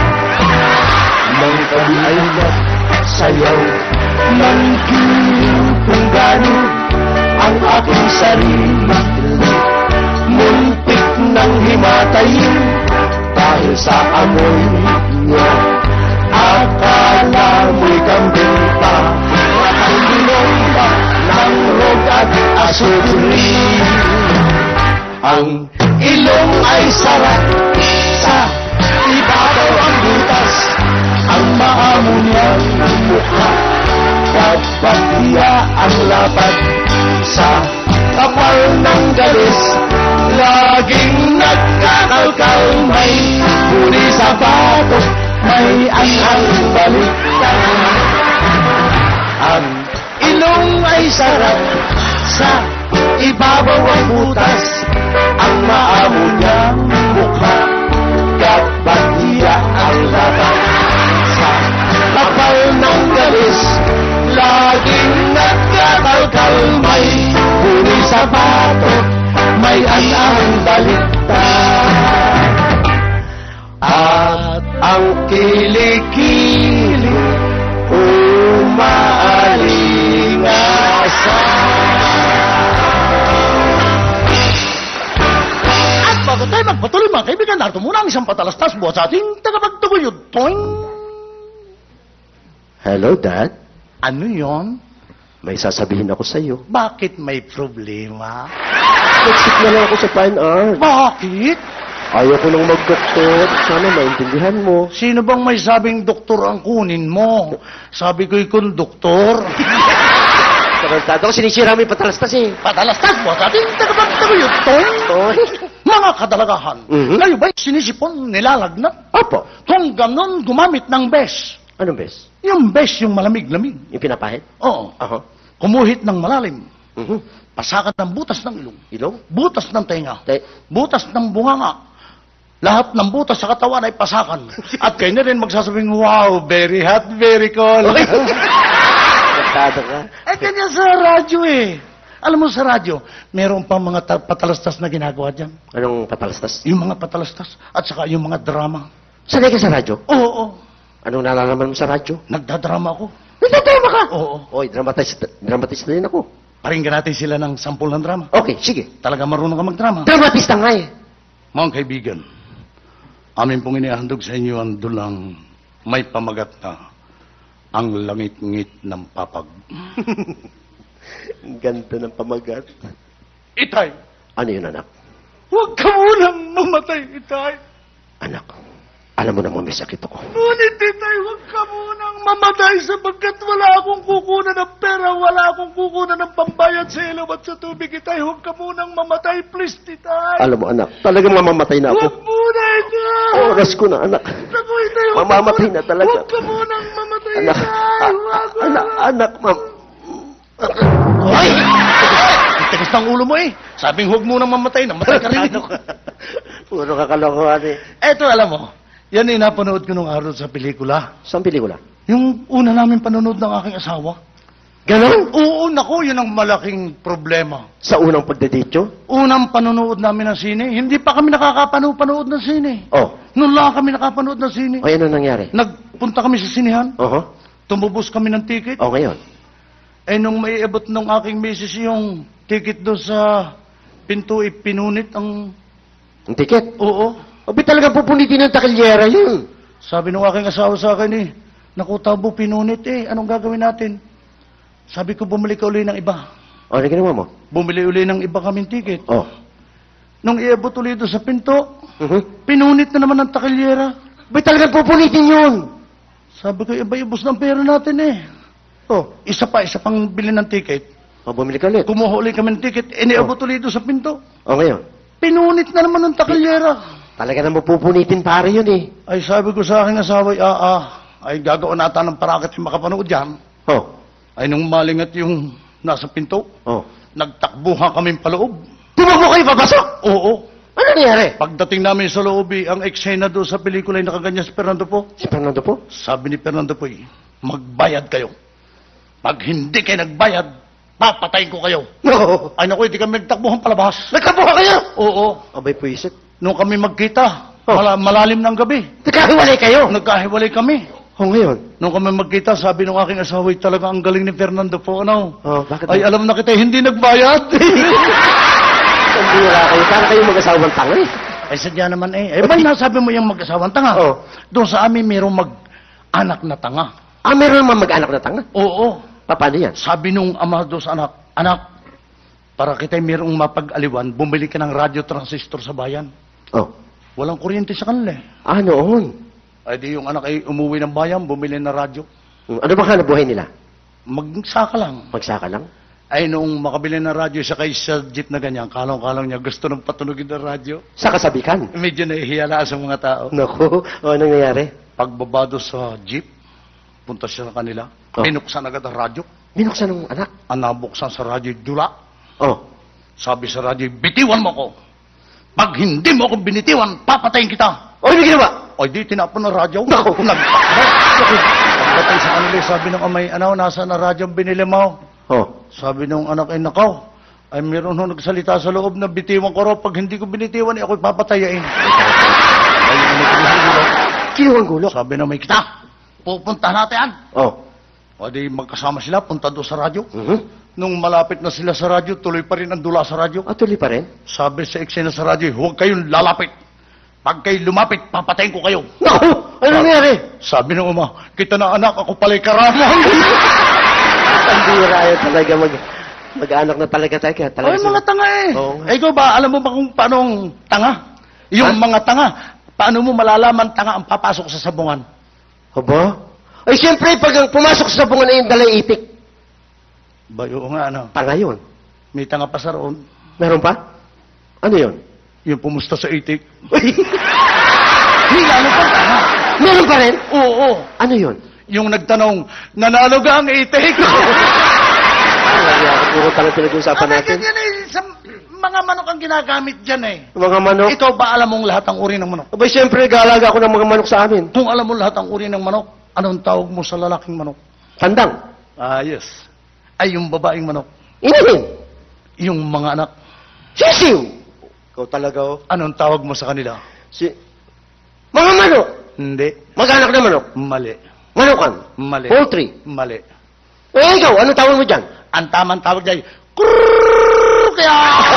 Nang kami ay nagsayaw, nang kiling kung gano ang aking sarili. Muntik nang himatayin dahil sa amoy niya. Akala mo'y kambing pa, ang binomba ng rog at asutri. Ang ilong ay sarap sa ibabaw ang butas, ang maamo niyang mukha kapag niya ang lapad sa kapal ng galis. Laging nagkakalkal, may huli sa batok, may anghang baliktad. Ang ilong ay sarap sa ibabaw ang butas, ang maamo niyang mukha kapag niya ang lapad sa kapal ng galis. Laging nagkakalkal, may huli sa batok, may anang baliktad. At ang kilikili umaalingasan. At bago tayo magpatuloy mga kaibigan, narito muna ang isang patalastas buhat sa ating tagapagtuguyod. Toing! Hello, Dad. Ano yon? May sasabihin ako sa iyo. Bakit may problema? Nagsik na lang ako sa fine art. Bakit? Ayaw ko nang mag-doktor. Sana maintindihan mo. Sino bang may sabing doktor ang kunin mo? Sabi ko'y konduktor. Tarantado ko, sinisira mo yung patalastas eh. Patalastas mo sa ating tagapagtaguyod, Tong. Oy. Mga kadalagahan, Mhm. kayo ba'y sinisipon, nilalagnat? Opo. Kung ganon, gumamit ng bes. Anong bes? Yung bes, yung malamig-lamig. Yung pinapahid? Oo. Aha. Kumuhit ng malalim. Mhm. Pasakat ng butas ng ilong. Ilong? Butas ng tenga. Te- Butas ng bunganga. Lahat ng butas sa katawan ay pasakan. At kayo na rin magsasabing, wow, very hot, very cold. Tarantado ka. Eh, kanya sa radyo eh. Alam mo sa radyo, meron pang mga ta- patalastas na ginagawa dyan. Anong patalastas? Yung mga patalastas at saka yung mga drama. Sanay ka sa radyo? Oo, oo. Anong nalalaman mo sa radyo? Nagdadrama ako. Nagtatrama ka? Oo. Oy, dramatist, dramatist na rin ako. Paringgan natin sila ng sampul ng drama. Okay, sige. Talaga marunong ka magdrama. Dramatista nga eh. Mga kaibigan, amin pong inihandog sa inyo ang dulang may pamagat na ang langit-ngit ng papag. Ang ganda ng pamagat. Itay, Ano yun, anak? huwag ka munang mamatay, Itay. Anak, alam mo naman may sakit ako. Ngunit, Itay, huwag ka munang mamatay sapagkat wala akong kukunan ng pera, wala akong kukunan ng pambayad sa ilaw at sa tubig, Itay. Huwag ka munang mamatay, please, Itay. Alam mo, anak, talagang mamamatay na ako. Huwag muna, Itay. Oras ko na, anak. Naku, Itay, huwag ka Mamamatay muna- na talaga. Huwag ka munang mamatay, Anak, Itay. a- Huwag ka anak, na. anak, mam. Ay! Tigas ng ulo mo eh. Sabing huwag munang mamatay, namatay ka rin. Puro kakalokohan eh. Eto, alam mo, yan ay napanood ko nung araw sa pelikula. Saan pelikula? Yung una namin panonood ng aking asawa. Ganon? Oo, naku, yun ang malaking problema. Sa unang pagdadityo? Unang panonood namin ng sine, hindi pa kami nakakapanood ng sine. Oh. Noon lang kami nakapanood ng sine. O, ano nangyari? Nagpunta kami sa sinehan, Oho. tumubos kami ng ticket. O, ngayon? Eh, nung maiabot ng aking misis yung ticket doon sa pinto, ipinunit ang... Ang tiket? Oo. O, ba't talaga pupunitin ng takilyera yun? Sabi nung aking asawa sa akin eh, naku, tabo, pinunit eh, anong gagawin natin? Sabi ko, bumili ka uli ng iba. O, ano ginawa mo? Bumili uli ng iba kaming ticket. Oh. Nung iabot uli doon sa pinto, Mhm. pinunit na naman ng takilyera. Ba't talaga pupunitin yun? Sabi ko, iba ibos ng pera natin eh. Oh. Isa pa, isa pang bili ng ticket. O, bumili ka ulit. Kumuha uli kami ng ticket, iniabot uli doon sa pinto. O, ngayon? Pinunit na naman ng takilyera. Talaga naman pupunitin pare yun eh. Ay, sabi ko sa aking asawa, ah, ah, ay gagawin natin ng parakit yung makapanood yan. Oh. Ay, nung malingat yung nasa pinto, Oh. nagtakbuhan kami paloob. Tumakbo kayo papasok? Oo. Ano nangyari? Pagdating namin sa loob, eh, ang eksena doon sa pelikula ay nakaganyan si Fernando po. Si Fernando po? Sabi ni Fernando po, eh, magbayad kayo. Pag hindi kayo nagbayad, papatayin ko kayo. No. Ay, naku, hindi kami nagtakbuhan palabas. Nagkabuha kayo? Oo. Abay, puisit. Nung kami magkita, Oh. mala- malalim ng gabi, Nagkahiwalay kayo? nagkahiwalay kami. O, ngayon? Nung kami magkita, sabi nung aking asawa, "Ay, talaga ang galing ni Fernando po, ano? Oh, bakit? Ay, alam na kita, hindi nagbayad." Pambira kayo. Para kayo mag-asawang tanga eh. Ay, sadya naman eh. Eh, ba't nasabi mo yung mag-asawang tanga? Oh. Doon sa amin, mayroong mag-anak na tanga. Ah, meron naman mag-anak na tanga? Oo. Pa, paano yan? Sabi nung ama doon sa anak, "Anak, para kita'y mayroong mapag-aliwan, bumili ka ng radyo transistor sa bayan." Oh. Walang kuryente sa kanila eh. Ah, noon. Ay, di yung anak ay umuwi ng bayan, bumili ng radyo. Hmm, ano bang hanap buhay nila? Magsaka lang. Magsaka lang? Ay, nung makabili ng radyo, sakay sa jeep na ganyan, kalong-kalong niya, gusto nang patunugin ng radyo. Sa kasabikan? Medyo nahihiya sa mga tao. Naku, o anong nangyari? Pagbabado sa jeep, punta siya sa kanila, Oh. binuksan agad ang radyo. Binuksan ng anak? Ang nabuksan sa radyo, dula. Oh. Sabi sa radyo, "Bitiwan mo ko. Pag hindi mo ako binitiwan, papatayin kita." O, ano ginawa? Ay, di tinapon ng radyo. Naku. Nagtakbo. Pagdating sa kanila, sabi ng amay, "Ano, nasa na radyo ang binili mo?" Oh. Sabi nung anak, "Ay, nakaw. Ay, meron ho nagsalita sa loob na bitiwan ko raw. Pag hindi ko binitiwan, eh, ako'y papatayain." Ay, ano, kinugulo. Kinuwang gulo. Sabi na may kita, pupunta natin yan. Oh. O di magkasama sila, punta doon sa radyo. Mhm. Nung malapit na sila sa radyo, tuloy pa rin ang dula sa radyo. Ah, tuloy pa rin? Sabi sa eksena sa radyo, "Huwag kayong lalapit. Pag kayo lumapit, papatayin ko kayo." Naku! Ano nangyari? Sabi ng uma, "Kita na anak, ako pala'y karamang." Pambira yun talaga mag... Mag-anak na talaga talaga. talaga Ay, sila. mga tanga eh. Oo nga. Eh, ikaw ba, alam mo ba kung paanong tanga? Yung Ha? mga tanga, paano mo malalaman tanga ang papasok sa sabungan? Aba? Ay, siyempre, pag ang pumasok sa sabungan na yung dalay itik, Bayo nga, ano. tanga yun. May tanga pa sa roon. Meron pa? Ano yun? Yung pumusta sa itik. Uy, Hindi, ano pa tanga? meron pa rin? Oo, Ano yun? yung nagtanong, "Nanalo ka ang itik?" Ay, nangyari. Puro tanga pinag-uusapan Ano natin. yan eh, sa mga manok ang ginagamit dyan eh. Mga manok. Ikaw ba alam mong lahat ng uri ng manok? Aba, siyempre, galaga ako ng mga manok sa amin. Kung alam mo lahat ng uri ng manok, anong tawag mo sa lalaking manok? Tandang. Ah, yes. Ay, yung babaeng manok. Inahin. Yung mga anak. Sisiw. Ikaw talaga, oh. Anong tawag mo sa kanila? Si... Mga manok. Hindi. Mag-anak na manok. Mali. Manokan. Mali. Poultry. Mali. Eh, ikaw, ano tawag mo dyan? Ang tamang tawag dyan, "Krrrr!" Kaya...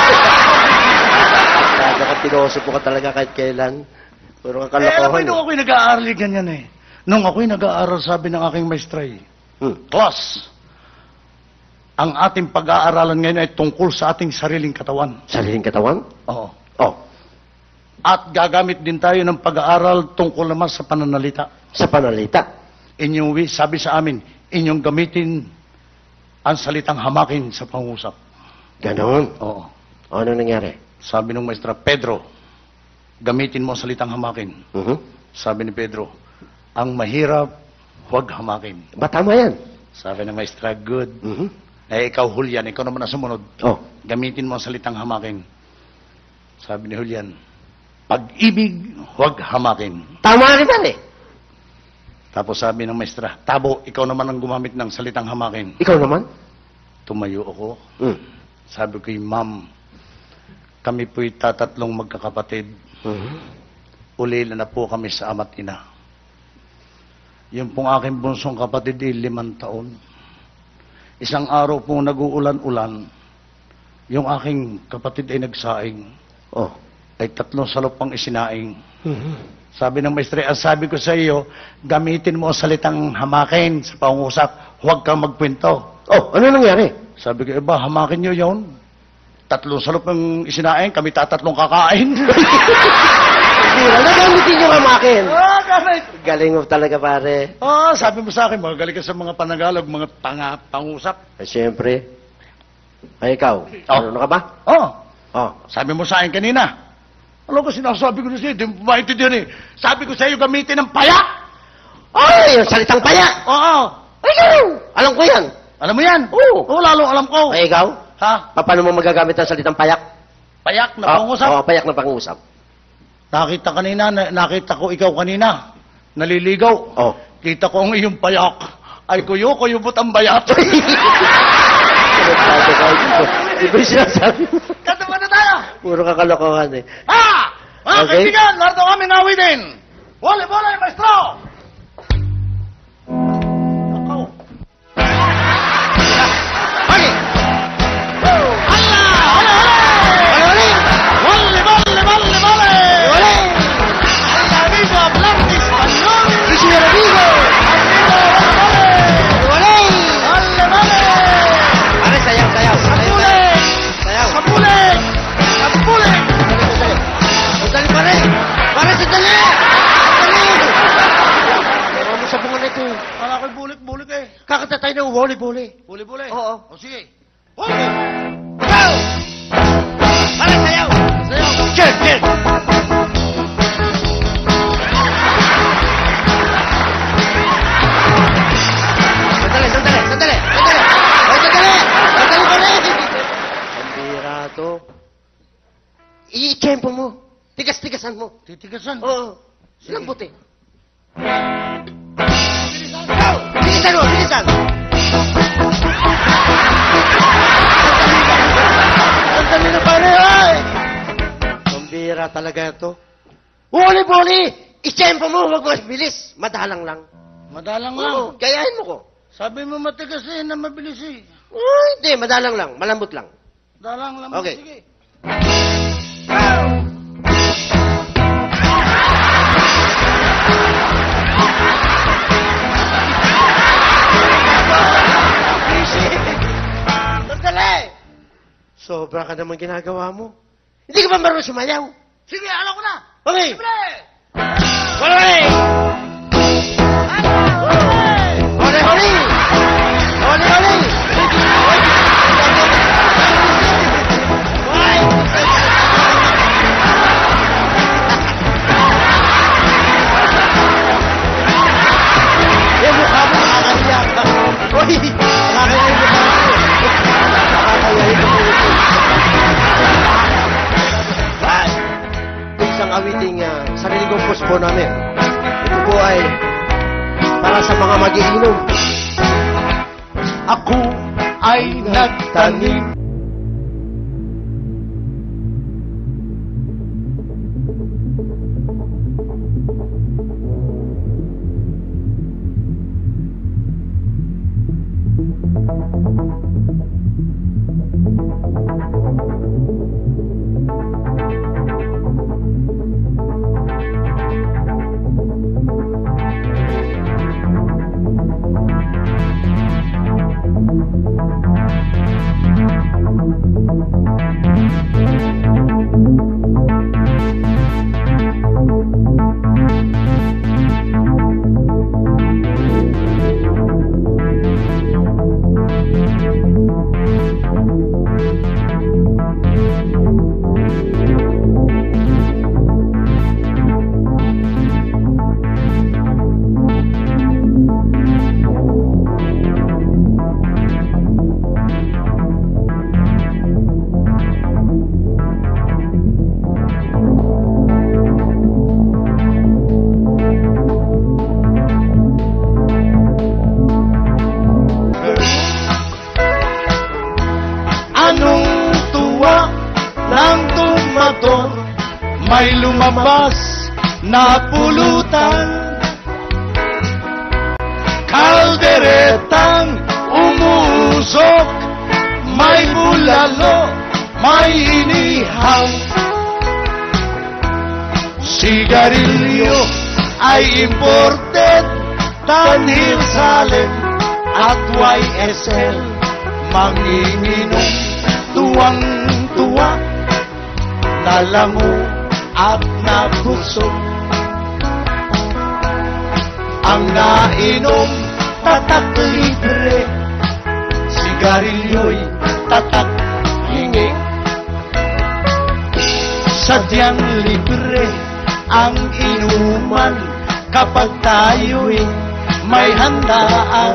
Talaga ka, pilosopo ka talaga kahit kailan. Puro ka Eh, alam mo, kalokohan. nung ako'y nag-aaral, ganyan eh. Nung ako'y nag-aaral, sabi ng aking maestra eh, Hmm. "Class, ang ating pag-aaralan ngayon ay tungkol sa ating sariling katawan." Sariling katawan? Oo. Oh, At gagamit din tayo ng pag-aaral tungkol naman sa pananalita. sa panalita. Inyong, wi- sabi sa amin, inyong gamitin ang salitang hamakin sa pangusap. Ganon. Oo. Ano nangyari? Sabi ng maestra, "Pedro, gamitin mo ang salitang hamakin." Mhm. Sabi ni Pedro, "Ang mahirap, huwag hamakin." Ba, tama yan? Sabi ng maestra, "Good." Mhm. Eh, ikaw, Julian, ikaw naman ang sumunod. Oh, Gamitin mo ang salitang hamakin. Sabi ni Julian, "Pag-ibig, huwag hamakin." tama rin yan eh. Tapos sabi ng maestra, Tabo, ikaw naman ang gumamit ng salitang hamakin. Ikaw naman? Tumayo ako. Mm. Sabi ko, ma'am, kami po'y tatatlong magkakapatid. Mhm. Ulila na po kami sa ama't ina. Yung pong aking bunsong kapatid ay limang taon. Isang araw pong nag-uulan-ulan, yung aking kapatid ay nagsaing. Oh. Ay tatlong salop pang isinaing. Mhm. Sabi ng maestre, ang sabi ko sa iyo, gamitin mo ang salitang hamakin sa pangusap, huwag kang magkwento. Oh, ano nangyari? Sabi ko, iba, hamakin nyo yun. Tatlong salop ng isinaing, kami tatatlong kakain. Bira, nagamitin yung hamakin. Ah, gamit. Galing mo talaga, pare. Ah, sabi mo sa akin, magaling ka sa mga panagalog, mga panga, pangusap. Eh, siyempre. Ay, ikaw. Oh. Ano ka ba? Oh, Oh. sabi mo sa akin kanina. Alam ko, sinasabi ko na sa'yo, di mo maintindihan eh. Sabi ko sa iyo, gamitin ng payak. Ay, yung salitang paya. Oo. Ay, ikaw. Alam ko yan. Alam mo yan? Oo. Oo, lalo alam ko. Ay, ikaw? Ha? Pa- Paano mo magagamit ang salitang payak? Payak na Ah, pangusap. Oo, payak na pangusap. Nakita kanina, na, nakita ko ikaw kanina. Naliligaw. Oh. Kita ko ang iyong payak. Ay, kuyo, kuyubot ang bayat. Di ba yung sinasabi mo? Kanta ba na tayo? Puro kakalokohan eh. Ha! Mga Okay. kaibigan, narito kami ngawitin. Wale, wale, maestro! Ako. Hagi! Hala! Hala! Hala! Wale, wale, wale, wale! Wale! Hala, amigo, hablante español! Sí, señor amigo! Wale! Wale, wale! Pare, sayaw, sayaw. Sapuling! Sayaw. Sapuling! Sapuling! Sandali, pare! Pare, sandali! Sandali! Ewan mo sa bunga na ito. Kala ko'y bulik-bulik eh. Kakanta tayo ng woli-woli. Buli-buli. Oo. O sige. Wale! Sayaw! Pare, sayaw! Sayaw! Cheer, cheer! Sandali, sandali, sandali, sandali! Ay, sandali! Sandali, pare! Ang bira to. I-tempo mo. Tigas-tigasan mo. Titigasan. Oo. Lambot eh. Bilisan mo, bilisan! Sandali na pare, ay! Ang bira talaga ito. Boli-boli! I-tempo mo, huwag mo bilis. Madalang lang. Madalang lang. Oo, gayahin mo ko. Sabi mo matigas eh, na mabilis eh. Oh, hindi, madalang lang. Malambot lang. Dalang lang. Okay. Sige. Sandali! Sobra ka naman ginagawa mo. Hindi ka ba marunong sumayaw? Sige, alam ko na. Okay! Libre! Hooray! Hooray, hooray! Hooray, hooray! Eh, mukha mo nakakaiyak. Uy! Nakakaiyak mo pa ako. Nakakaiyak mo pa ako. Ay! Ito isang awiting uh, sarili kong puspo namin. Ito po ay para sa mga magiinom. Ako ay nagtanim. motor, may lumabas na pulutan. Kalderetang umuusok, may bulalo, may inihaw. Sigarilyo ay imported, tanhil Salem at Y S L. Manginginom, tuwang-tuwa, nalango at nabusog. Ang nainom, tatak libre, sigarilyo'y tatak hingi. Sadyang libre ang inuman kapag tayo'y may handaan.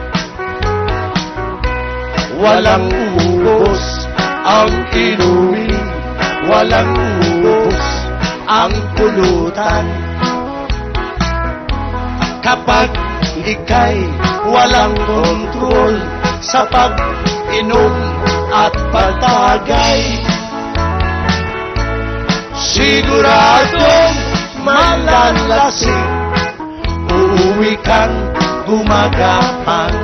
Walang ubos ang inumin, walang ubos ang pulutan. Kapag ika'y walang kontrol sa pag-inom at pagtagay, siguradong malalasing, uuwi kang gumagapang.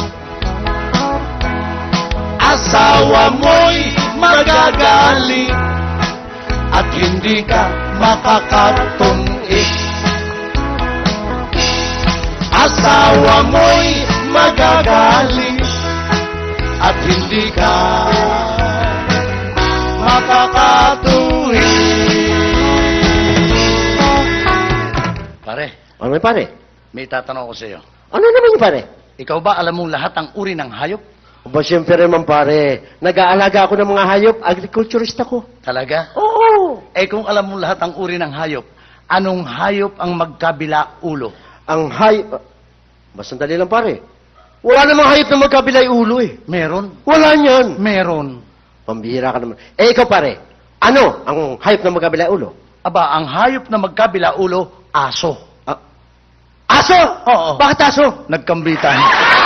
Asawa mo'y magagaling at hindi ka makakatungik. Asawa mo'y magagaling at hindi ka makakatuwid. Pare, Ano may pare? may tatanong ko sa iyo. Ano naman yung pare? Ikaw ba alam mong lahat ang uri ng hayop? Ba, siyempre naman pare, nag-aalaga ako ng mga hayop, agriculturist ako. Talaga? Oo. Eh kung alam mong lahat ang uri ng hayop, anong hayop ang magkabila ulo? Ang hayop... Ba, sandali lang pare. Wala namang hayop na magkabilay ulo eh. Meron? Wala niyan. Meron. Pambihira ka naman. Eh, ikaw pare, ano ang hayop na magkabilay ulo? Aba, ang hayop na magkabila ulo, aso. Ah, aso? Oo. Bakit aso? Nagkambitan.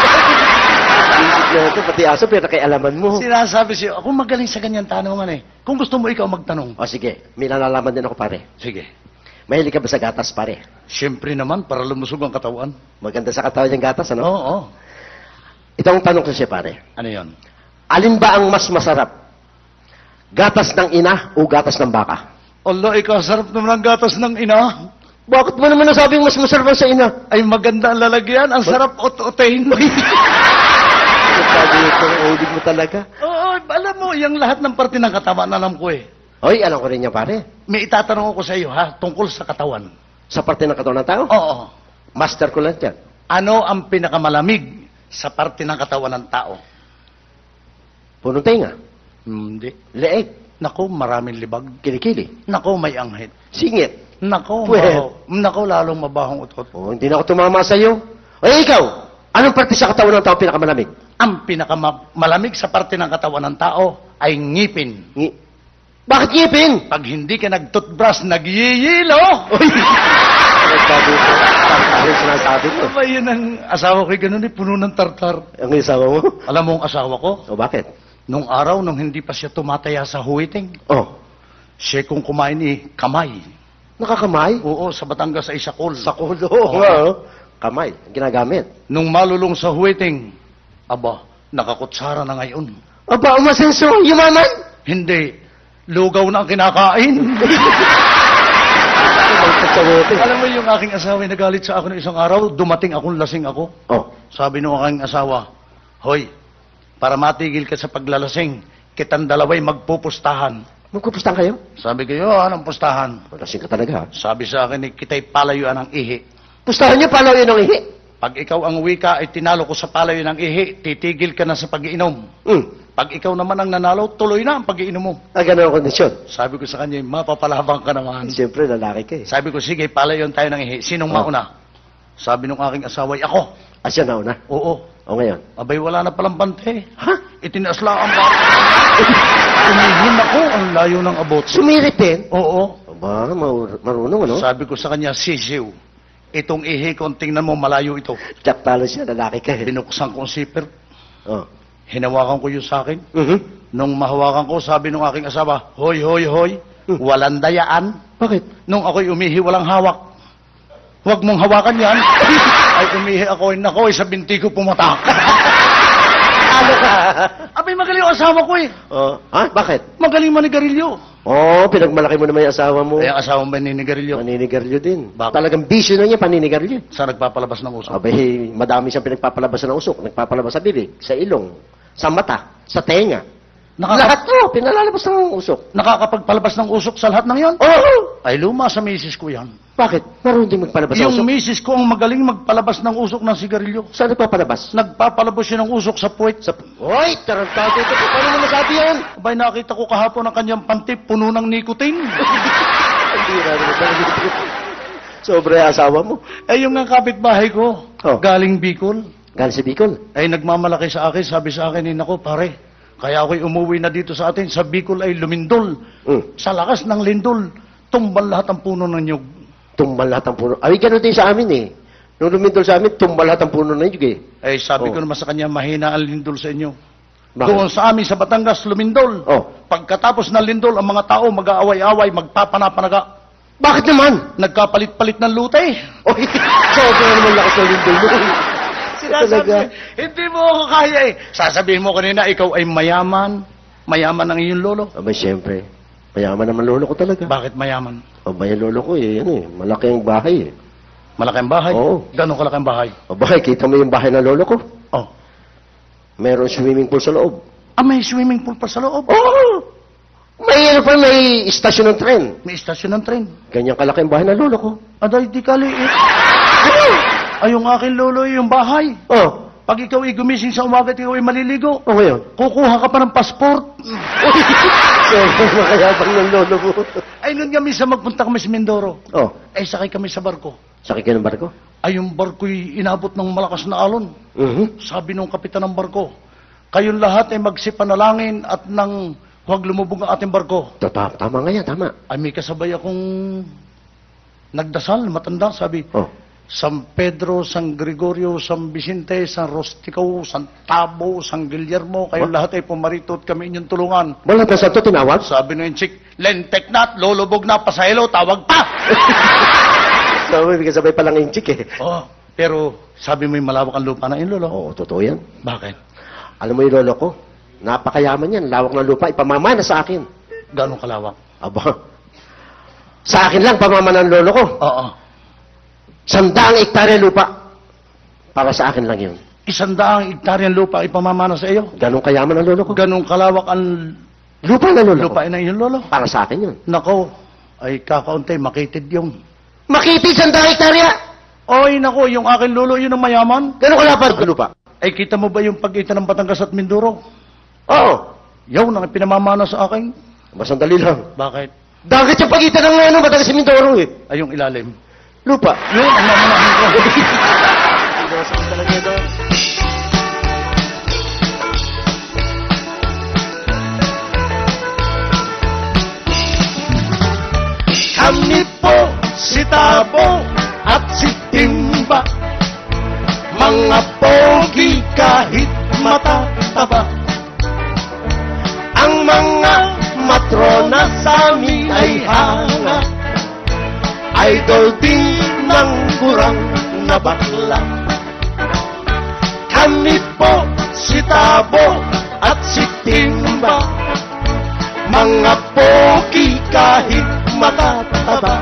Ito, pati aso, pero kaialaman mo. Sinasabi siya, ako magaling sa ganyan tanungan eh. Kung gusto mo ikaw magtanong. O sige, may nalalaman din ako pare. Sige. Mahilig ka ba sa gatas pare? Siyempre naman, para lumusog ang katawan. Maganda sa katawan yung gatas, ano? Oo, oo. Ito ang tanong ko siya pare. Ano yon? Alin ba ang mas masarap? Gatas ng ina o gatas ng baka? Allah, ikaw, sarap naman ang gatas ng ina. Bakit mo naman nasabing mas masarap ang sa ina? Ay, maganda ang lalagyan. Ang sarap ot-otahin mo. Sabi ito, udig mo talaga. Oo, alam mo, yung lahat ng parte ng katawan, alam ko eh. Oy, alam ko rin niya pare. May itatanong ako sa iyo, ha? Tungkol sa katawan. Sa parte ng katawan ng tao? Oo. Master ko lang yan. Ano ang pinakamalamig sa parte ng katawan ng tao? Punong tenga, Hindi. leeg, Nako, maraming libag. kilikili, Nako, may anghit. singit. Nako, Pwede. mabaho. Nako, lalong mabahong utot. Oh, hindi na ako tumama sa iyo. Oy, ikaw, anong parte sa katawan ng tao pinakamalamig? Ang pinakamalamig sa parte ng katawan ng tao ay ngipin. Ngi- Bakit ngipin? Pag hindi ka nag-toothbrush, nagyiyilo. Oy! Nagsabi ko. Ano yung sinasabi ko? Aba, yun ang asawa ko'y ganun eh, puno ng tartar. Ang isawa mo? Alam mo ang asawa ko? O bakit? Nung araw, nung hindi pa siya tumataya sa huwiting, Oh, siya kung kumain ni kamay. nakakamay? Oo, sa Batangas ay sakol. Sa kulo. Oo. Oo. Kamay, ginagamit. Nung malulong sa huwiting, aba, nakakutsara na ngayon. Aba, umasenso, yumaman! Hindi, lugaw na ang kinakain. Alam mo yung aking asawa ay nagalit sa akin isang araw, dumating akong lasing ako. Oh, Sabi nung aking asawa, Hoy, para matigil ka sa paglalasing, kitang dalaway magpupustahan. magpupustahan kayo? Sabi ko, "Oh, anong pustahan?" Lasing ka talaga. Sabi sa akin, eh, kita'y palayuan ng ihi. Pustahan niyo, palaw yun ang ihi. Pag ikaw ang wika ay tinalo ko sa palayuan ng ihi, titigil ka na sa pag-iinom. Hmm. Pag ikaw naman ang nanalo, tuloy na ang pag-iinom mo. Ah, ganun ang kondisyon. Sabi ko sa kanya, mapapalabang ka naman. Siyempre, lalaki ka eh. Sabi ko, sige, palayuan tayo ng ihi. Sinong Oh. mauna? Sabi nung aking asawa, ako. Asya na una. Oo. O ngayon. Abay, wala na palang bante. Ha? Itinaasla ang bata. Tumingin ako, ang layo ng abot. Sumirit din? Oo. Aba, mar- marunong ano? Sabi ko sa kanya, sisiw. Itong ihi ko, tingnan mo, malayo ito. Jack talo siya, lalaki ka eh. Binuksan ko ang zipper. Oh. Hinawakan ko yung sa akin. Mhm. Nung mahawakan ko, sabi nung aking asawa, hoy, hoy, hoy. Walang dayaan. Bakit? Nung ako'y umihi, walang hawak. Huwag mong hawakan yan. Ay, umihi ako. Nako, sa binti ko pumatak. Ano ka? Abay, magaling yung asawa ko eh. Oh, ha? Bakit? Magaling manigarilyo. Oh, pinagmalaki mo naman yung asawa mo. Ay, ang asawa mo maninigarilyo. Paninigarilyo din. Bakit? Talagang bisyo na niya, paninigarilyo. Sa nagpapalabas ng usok. Abay, madami siyang pinagpapalabas ng usok. Nagpapalabas sa bibig, sa ilong, sa mata, sa tenga. Nakaka- Lahat to, pinalalabas ng usok. Nakakapagpalabas ng usok sa lahat ng yan? Oo! Ay, luma sa misis ko yan. Bakit? Marunong din magpalabas ng Yung usok. misis ko ang magaling magpalabas ng usok ng sigarilyo. Saan nagpapalabas? Nagpapalabas siya ng usok sa puwet. Sa... Hoy, tarantado ito. Paano mo nasabi yan? Abay, nakita ko kahapon ang kanyang panty, puno ng nicotine. Hindi na naman. Sobre asawa mo. Eh, yung nga kapitbahay ko, Oh. galing Bicol, Galing si Bicol. ay nagmamalaki sa akin, sabi sa akin, nako pare, kaya ako'y umuwi na dito sa atin, sa Bicol ay lumindol. Mm. Sa lakas ng lindol, tumbal lahat ang puno ng nyug. Tumbal lahat ang puno. Ay, gano'n din sa amin eh. Nung lumindol sa amin, tumbal lahat ang puno na yun eh. Eh, sabi Oh. ko naman sa kanya, mahina ang lindol sa inyo. Bakit? Doon sa amin, sa Batangas, lumindol. Oh. Pagkatapos ng lindol, ang mga tao mag-aaway-away, magpapanapanaga. Bakit naman? Nagkapalit-palit ng lutay. Oy, sobra naman lakas ng lindol mo. Talaga. Hindi mo ako kaya eh. Sasabihin mo kanina, ikaw ay mayaman. Mayaman ang iyong lolo. Abay, siyempre. Mayaman naman lolo ko talaga. Bakit mayaman? Abay, ang lolo ko eh. Ano eh. Malaki ang bahay eh. Malaki ang bahay? Oo. Gano'ng kalaki ang bahay? Abay, kita mo yung bahay ng lolo ko. Oh. Meron swimming pool sa loob. Ah, may swimming pool pa sa loob. Oo! May ano pa, may istasyon ng tren. May istasyon ng tren. Ganyan kalaki ang bahay ng lolo ko. Aday, di kaliit. Ano? Ay, yung aking lolo, yung bahay. Oh, Pag ikaw ay gumising sa umaga at ikaw ay maliligo, o ngayon? kukuha ka pa ng passport. So, makayabang ng lolo mo. Ay, nun kami sa magpunta kami sa Mindoro. Oh, Ay, sakay kami sa barko. sakit ka ng barko? Ay, yung barko'y inabot ng malakas na alon. Mhm. Sabi nung kapitan ng barko, kayong lahat ay magsipanalangin at nang huwag lumubog ang ating barko. Tama, tama nga yan, tama. Ay, may kasabay akong nagdasal, matanda, sabi, Oh, San Pedro, San Gregorio, San Vicente, San Rostico, San Tabo, San Guillermo, kayong What? lahat ay pumarito at kami inyong tulungan. wala na sa ito tinawag? Sabi nung chick, lentek na at lulubog na, pasahilo, tawag pa! So, may kasabay palang inchik eh. Oh, pero sabi mo yung malawak ang lupa na yun, lolo. Oo, totoo yan. Bakit? Alam mo yung lolo ko, napakayaman yan, lawak ng lupa, ipamamana sa akin. Gano'ng kalawak? Aba, sa akin lang, pamamana ng lolo ko. Oo. Sandaang ektarya lupa. Para sa akin lang yun. Isandaang hektaryang lupa ay pamamana sa iyo. Ganong kayaman ang lolo ko. Ganong kalawak ang Lupa ng lolo ko. lupain ng iyong lolo. Para sa akin yun. Nako, ay kakaunti, makitid yung. Makitid sandaang ektarya! Oy, nako, yung akin lolo, yun ang mayaman. Ganong kalapad ng lupa? Ay, kita mo ba yung pagitan ng Batangas at Mindoro? Oo. Yun ang pinamamana sa akin. Masandali lang. Bakit? Dagat yung pagitan ng ano, Batangas si Mindoro eh. Ay, yung ilalim. Lupa. Yun ang mamanahin ko. Masakit talaga ito. Kami po si Tabo at si Timba, mga pogi kahit matataba. Ang mga matrona sa amin ay hanga, idol din ng kurang na bakla. Kami po si Tabo at si Timba, mga pogi kahit matataba.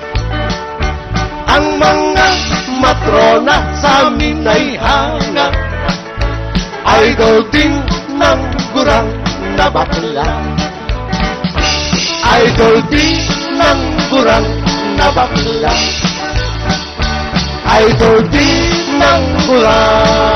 Ang mga matrona sa amin ay hanga, idol din ng gurang na bakla. Idol din ng gurang na bakla. Idol din ng gurang